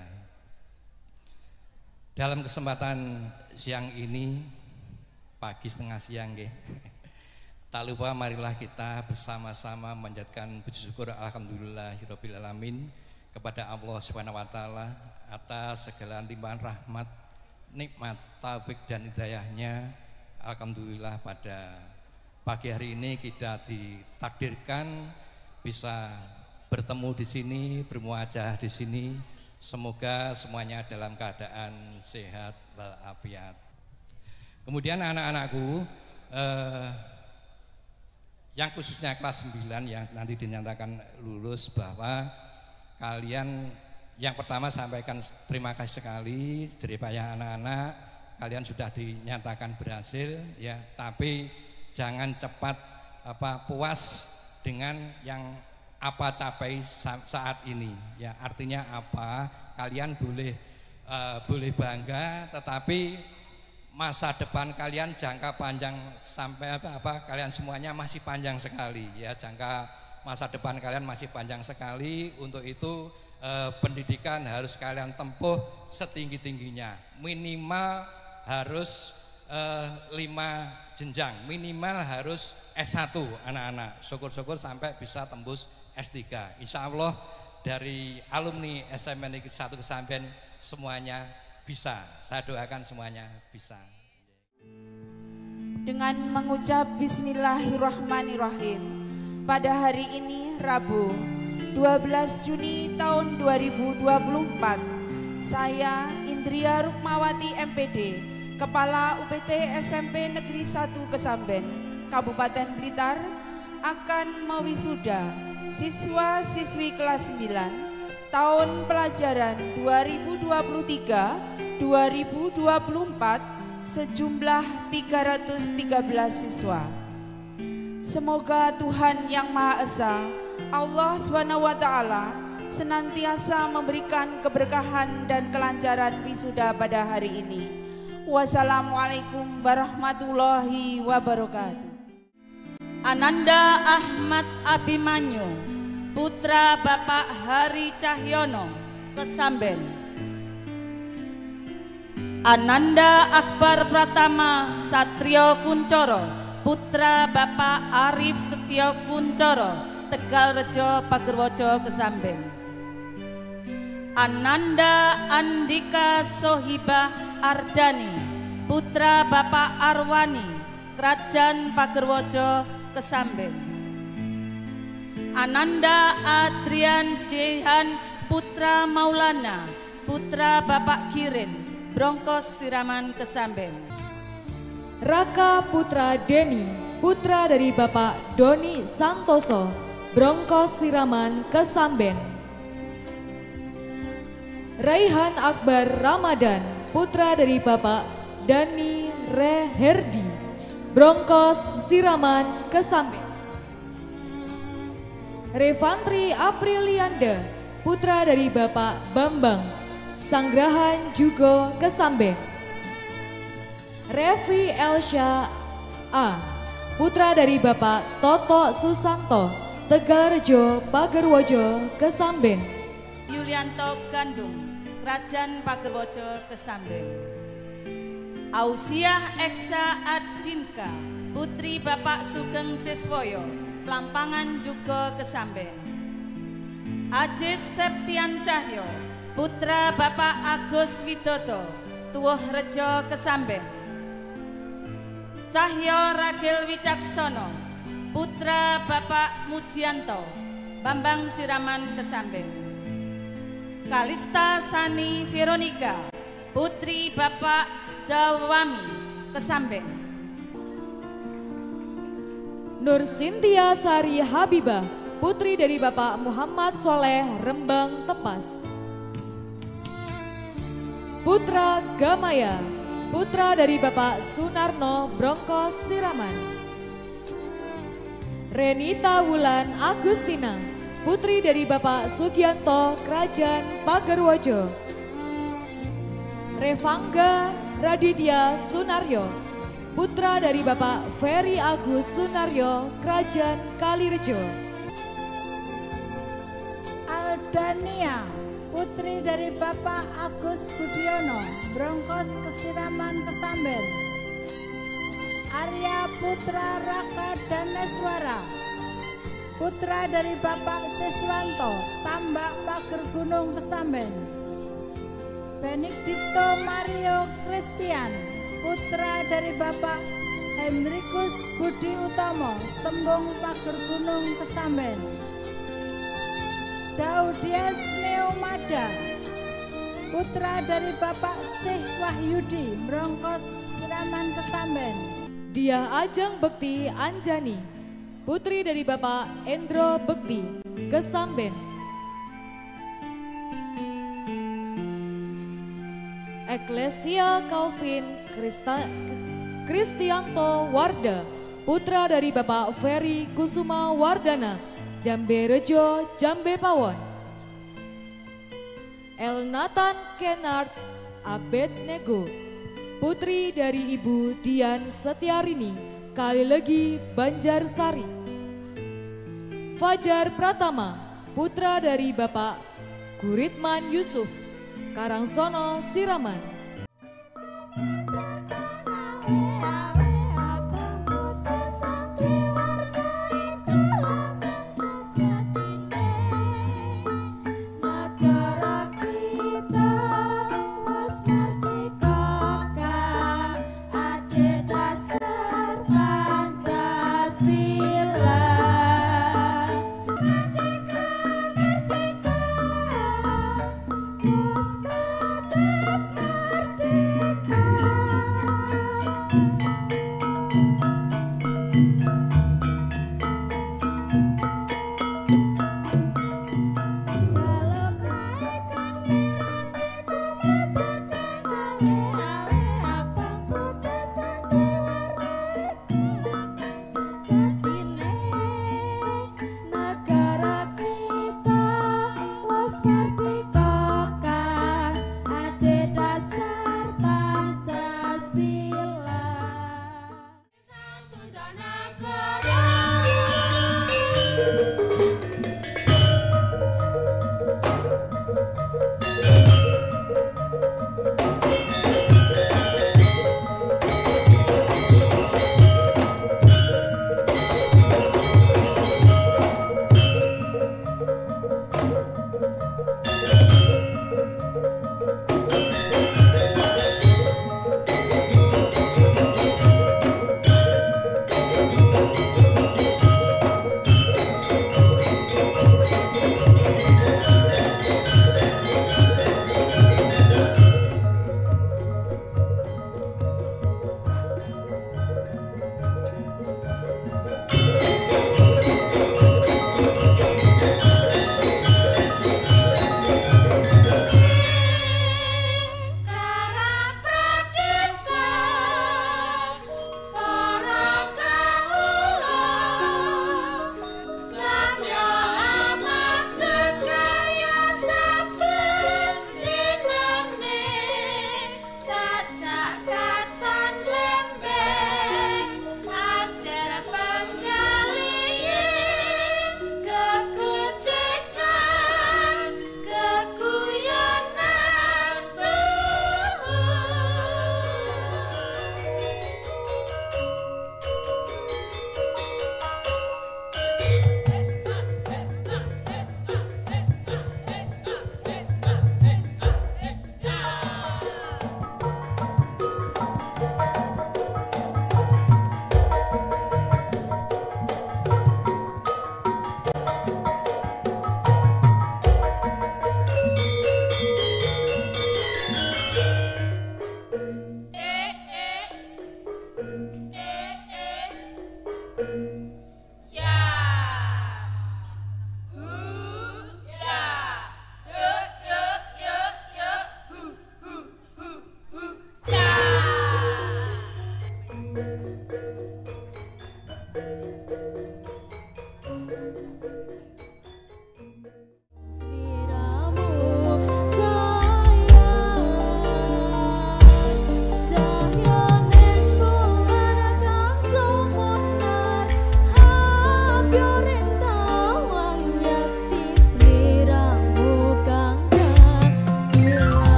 Dalam kesempatan siang ini, pagi setengah siang nggih. Tak lupa marilah kita bersama-sama menjadikan puji syukur alhamdulillahirabbil alamin kepada Allah Subhanahu wa taala atas segala limpahan rahmat, nikmat, taufik dan hidayahnya. Alhamdulillah pada pagi hari ini kita ditakdirkan bisa bertemu di sini, bermuajah di sini. Semoga semuanya dalam keadaan sehat walafiat. Kemudian anak-anakku eh, yang khususnya kelas sembilan yang nanti dinyatakan lulus, bahwa kalian yang pertama sampaikan terima kasih sekali jeripaya anak-anak, kalian sudah dinyatakan berhasil ya, tapi jangan cepat apa puas dengan yang apa capai saat ini ya, artinya apa, kalian boleh uh, boleh bangga, tetapi masa depan kalian jangka panjang sampai apa, apa kalian semuanya masih panjang sekali ya, jangka masa depan kalian masih panjang sekali. Untuk itu eh, pendidikan harus kalian tempuh setinggi-tingginya, minimal harus eh, lima jenjang, minimal harus S satu anak-anak, syukur-syukur sampai bisa tembus S tiga. Insya Allah dari alumni S M P Negeri satu Kesamben semuanya bisa, saya doakan semuanya bisa. Dengan mengucap Bismillahirrahmanirrahim, pada hari ini Rabu dua belas Juni tahun dua ribu dua puluh empat, saya Indria Rukmawati M P D, Kepala U P T S M P Negeri satu Kesamben, Kabupaten Blitar, akan mewisuda siswa-siswi kelas sembilan tahun pelajaran dua ribu dua puluh tiga dua ribu dua puluh empat sejumlah tiga ratus tiga belas siswa. Semoga Tuhan Yang Maha Esa, Allah subhanahu wa taala, senantiasa memberikan keberkahan dan kelancaran wisuda pada hari ini. Wassalamualaikum warahmatullahi wabarakatuh. Ananda Ahmad Abimanyu, putra Bapak Hari Cahyono, Kesamben. Ananda Akbar Pratama Satrio Kuncoro, putra Bapak Arif Setio Kuncoro, Tegalrejo Pagerwojo, Kesamben. Ananda Andika Sohibah Ardani, putra Bapak Arwani, Krajan Pagerwojo, Kesamben. Ananda Adrian Jehan, putra Maulana, putra Bapak Kirin, Bronkos Siraman, Kesamben. Raka Putra Deni, putra dari Bapak Doni Santoso, Bronkos Siraman, Kesamben. Raihan Akbar Ramadan, putra dari Bapak Dani Reherdi, Bronkos Siraman, Kesamben. Revantri Aprilianda, putra dari Bapak Bambang Sanggrahan Jugo, Kesamben. Revi Elsya A, putra dari Bapak Toto Susanto, Tegalrejo Pagerwojo, Kesamben. Yulianto Gandung, Krajan Pagerwojo, Kesamben. Ausiah Eksa Adinka, putri Bapak Sugeng Siswoyo, Plampangan juga, Kesamben. Ajis Septian Cahyo, putra Bapak Agus Widodo, Tuwuh Rejo, Kesamben. Cahyo Ragil Wicaksono, putra Bapak Mujianto, Bambang Siraman, Kesamben. Kalista Sani Veronica, putri Bapak Dawami, Kesamben. Nur Sintia Sari Habibah, putri dari Bapak Muhammad Soleh, Rembang, Tepas. Putra Gamaya, putra dari Bapak Sunarno, Bronkos Siraman. Renita Wulan Agustina, putri dari Bapak Sugianto, Krajan Pagerwojo. Revangga Raditya Sunaryo, putra dari Bapak Ferry Agus Sunaryo, Kerajaan Kalirejo. Aldania, putri dari Bapak Agus Budiono, Brongkos Kesiraman Kesamben. Arya Putra Raka Daneswara, putra dari Bapak Siswanto, Tambak Pager Gunung Kesamben. Benedikto Mario Christian, putra dari Bapak Henrikus Budi Utomo, Sembung Pager Gunung Kesamben. Daudias Neomada, putra dari Bapak Syekh Wahyudi, Brongkos Siraman Kesamben. Dia Ajeng Bekti Anjani, putri dari Bapak Endro Bekti, Kesamben. Eklesia Calvin Krista, Kristianto Warda, putra dari Bapak Ferry Kusuma Wardana, Jambe Rejo, Jambe Pawon. El Nathan Kenard Abednego, putri dari Ibu Dian Setiarini, Kalilegi, Banjarsari. Fajar Pratama, putra dari Bapak Guritman Yusuf, Karangsono, Siraman.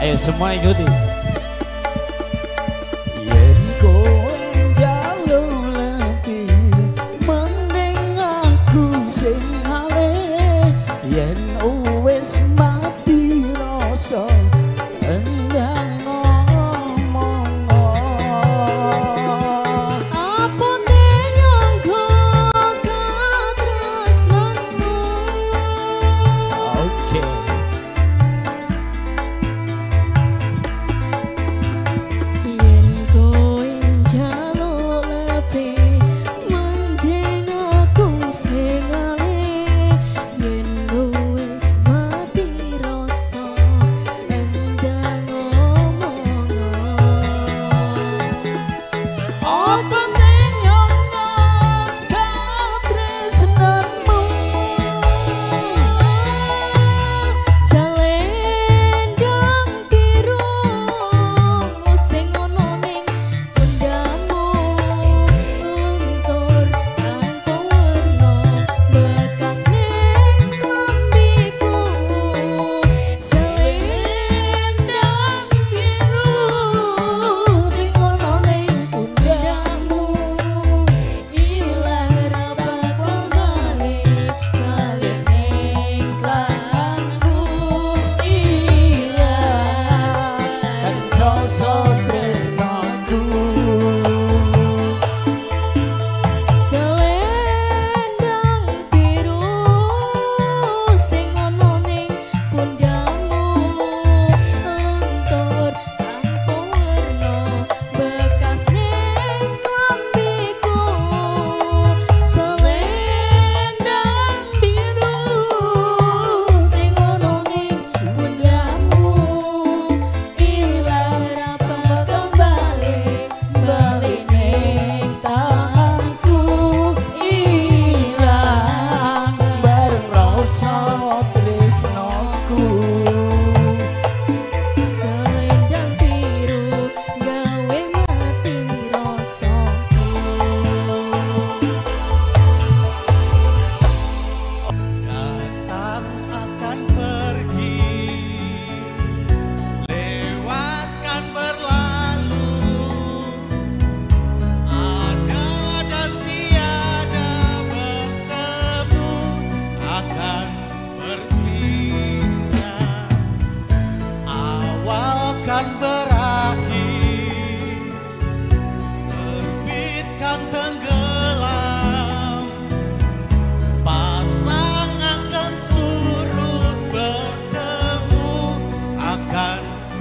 Ayo semua ikuti. Yen kowe njaluk lebih, mending aku sing aleh. Yen wis mati rasa, endang ngomong. Apa nyangka katresnanmu? Oke. Yen kowe njaluk lebih, mending aku sing aleh. Yen wis mati rasa, endang ngomong. Apa nyangka katresnanmu? Selendang biru sing ono ning pundakmu, luntur tanpa warna bekas ning klambiku. Selendang biru sing ono ning pundakmu, ilang rapat kembali balik ning klambiku. Dan rasa tresnaku. Selendang biru sing ono ning pundakmu, luntur tanpa warna bekas ning klambiku. Selendang biru sing ono ning pundakmu, ilang rapat kembali balik ning tanganku. Ilang Bareng rasa tresnaku. selendang biru gawe mati rasaku. Datang akan pergi, lewatkan berlalu, ada dan tiada bertemu, akan berpisah. Awal kan berakhir, terbit kan tenggelam, pasang akan surut, bertemu akan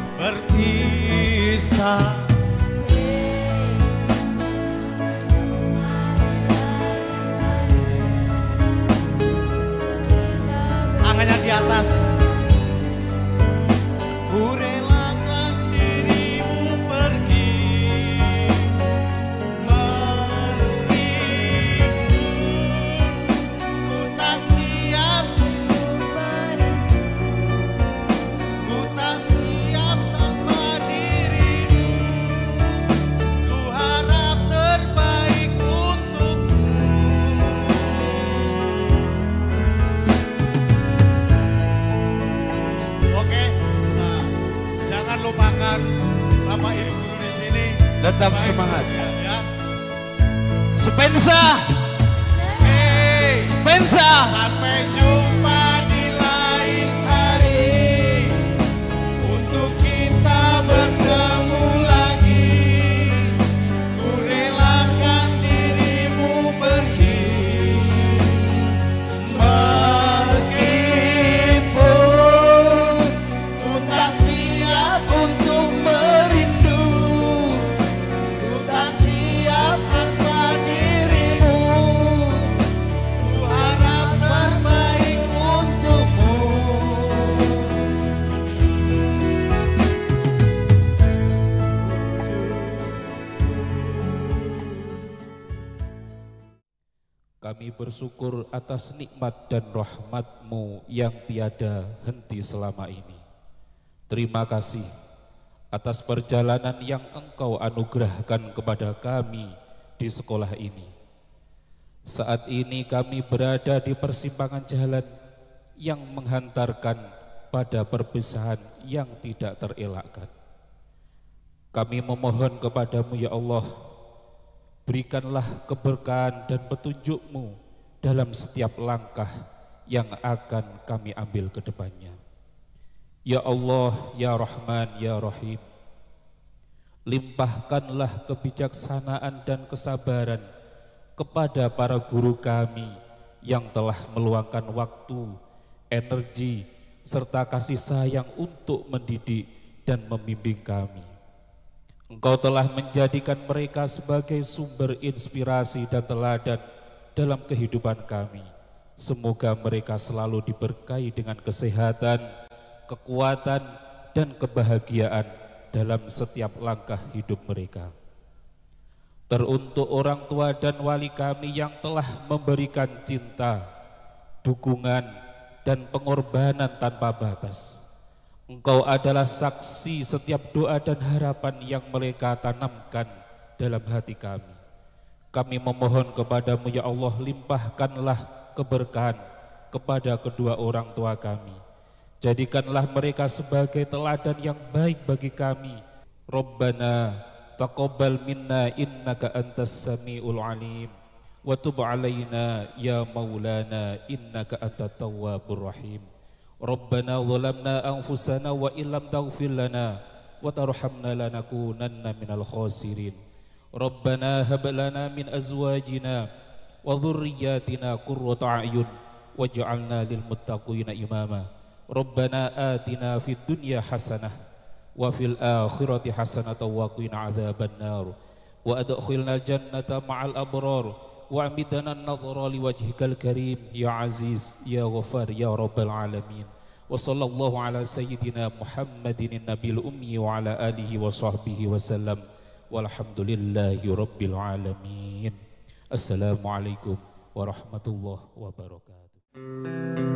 berpisah. Tangannya di atas. Ku relakan dirimu pergi, meskipun ku tak siap, ku tak siap tanpa dirimu. Ku harap terbaik untukmu. Oke, nah, jangan lupakan Bapak Ibu guru di sini. Tetap Baik, semangat. ya, ya. Spensa. Hey, Spensa. sampai jumpa di lain hari, untuk kita bertemu lagi. Ku relakan dirimu pergi, meskipun ku tak siap untuk merindu, ku tak siap tanpa dirimu. Ku harap terbaik untukmu. Kami bersyukur atas nikmat dan rahmat-Mu yang tiada henti selama ini. Terima kasih atas perjalanan yang Engkau anugerahkan kepada kami di sekolah ini. Saat ini kami berada di persimpangan jalan yang menghantarkan pada perpisahan yang tidak terelakkan. Kami memohon kepadamu ya Allah, berikanlah keberkahan dan petunjuk-Mu dalam setiap langkah yang akan kami ambil ke depannya. Ya Allah, ya Rahman, ya Rahim, limpahkanlah kebijaksanaan dan kesabaran kepada para guru kami yang telah meluangkan waktu, energi, serta kasih sayang untuk mendidik dan membimbing kami. Engkau telah menjadikan mereka sebagai sumber inspirasi dan teladan dalam kehidupan kami. Semoga mereka selalu diberkahi dengan kesehatan, kekuatan, dan kebahagiaan dalam setiap langkah hidup mereka. Teruntuk orang tua dan wali kami yang telah memberikan cinta, dukungan, dan pengorbanan tanpa batas. Engkau adalah saksi setiap doa dan harapan yang mereka tanamkan dalam hati kami. Kami memohon kepadamu ya Allah, limpahkanlah keberkahan kepada kedua orang tua kami. Jadikanlah mereka sebagai teladan yang baik bagi kami. Rabbana taqabbal minna innaka antas samiul alim wa tub alaina ya maulana innaka antat tawwabur rahim. Rabbana zalamna anfusana wa illam taghfir lana wa tarhamna lanakunanna minal khasirin. Rabbana hab lana min azwajina wa dhurriyyatina qurrata a'yun waj'alna lil muttaqina imama. Rabbana atina fid dunya hasanah wa fil akhirati hasanah wa qina adzabannar wa adkhilna jannata ma'al abrar wa amidana an-nadhara liwajhikal karim ya aziz ya ghafar ya rabbal alamin. Wa sallallahu ala sayyidina Muhammadin nabiyil ummi wa ala alihi wa sahbihi wa sallam walhamdulillahi rabbil alamin. Assalamualaikum warahmatullahi wabarakatuh.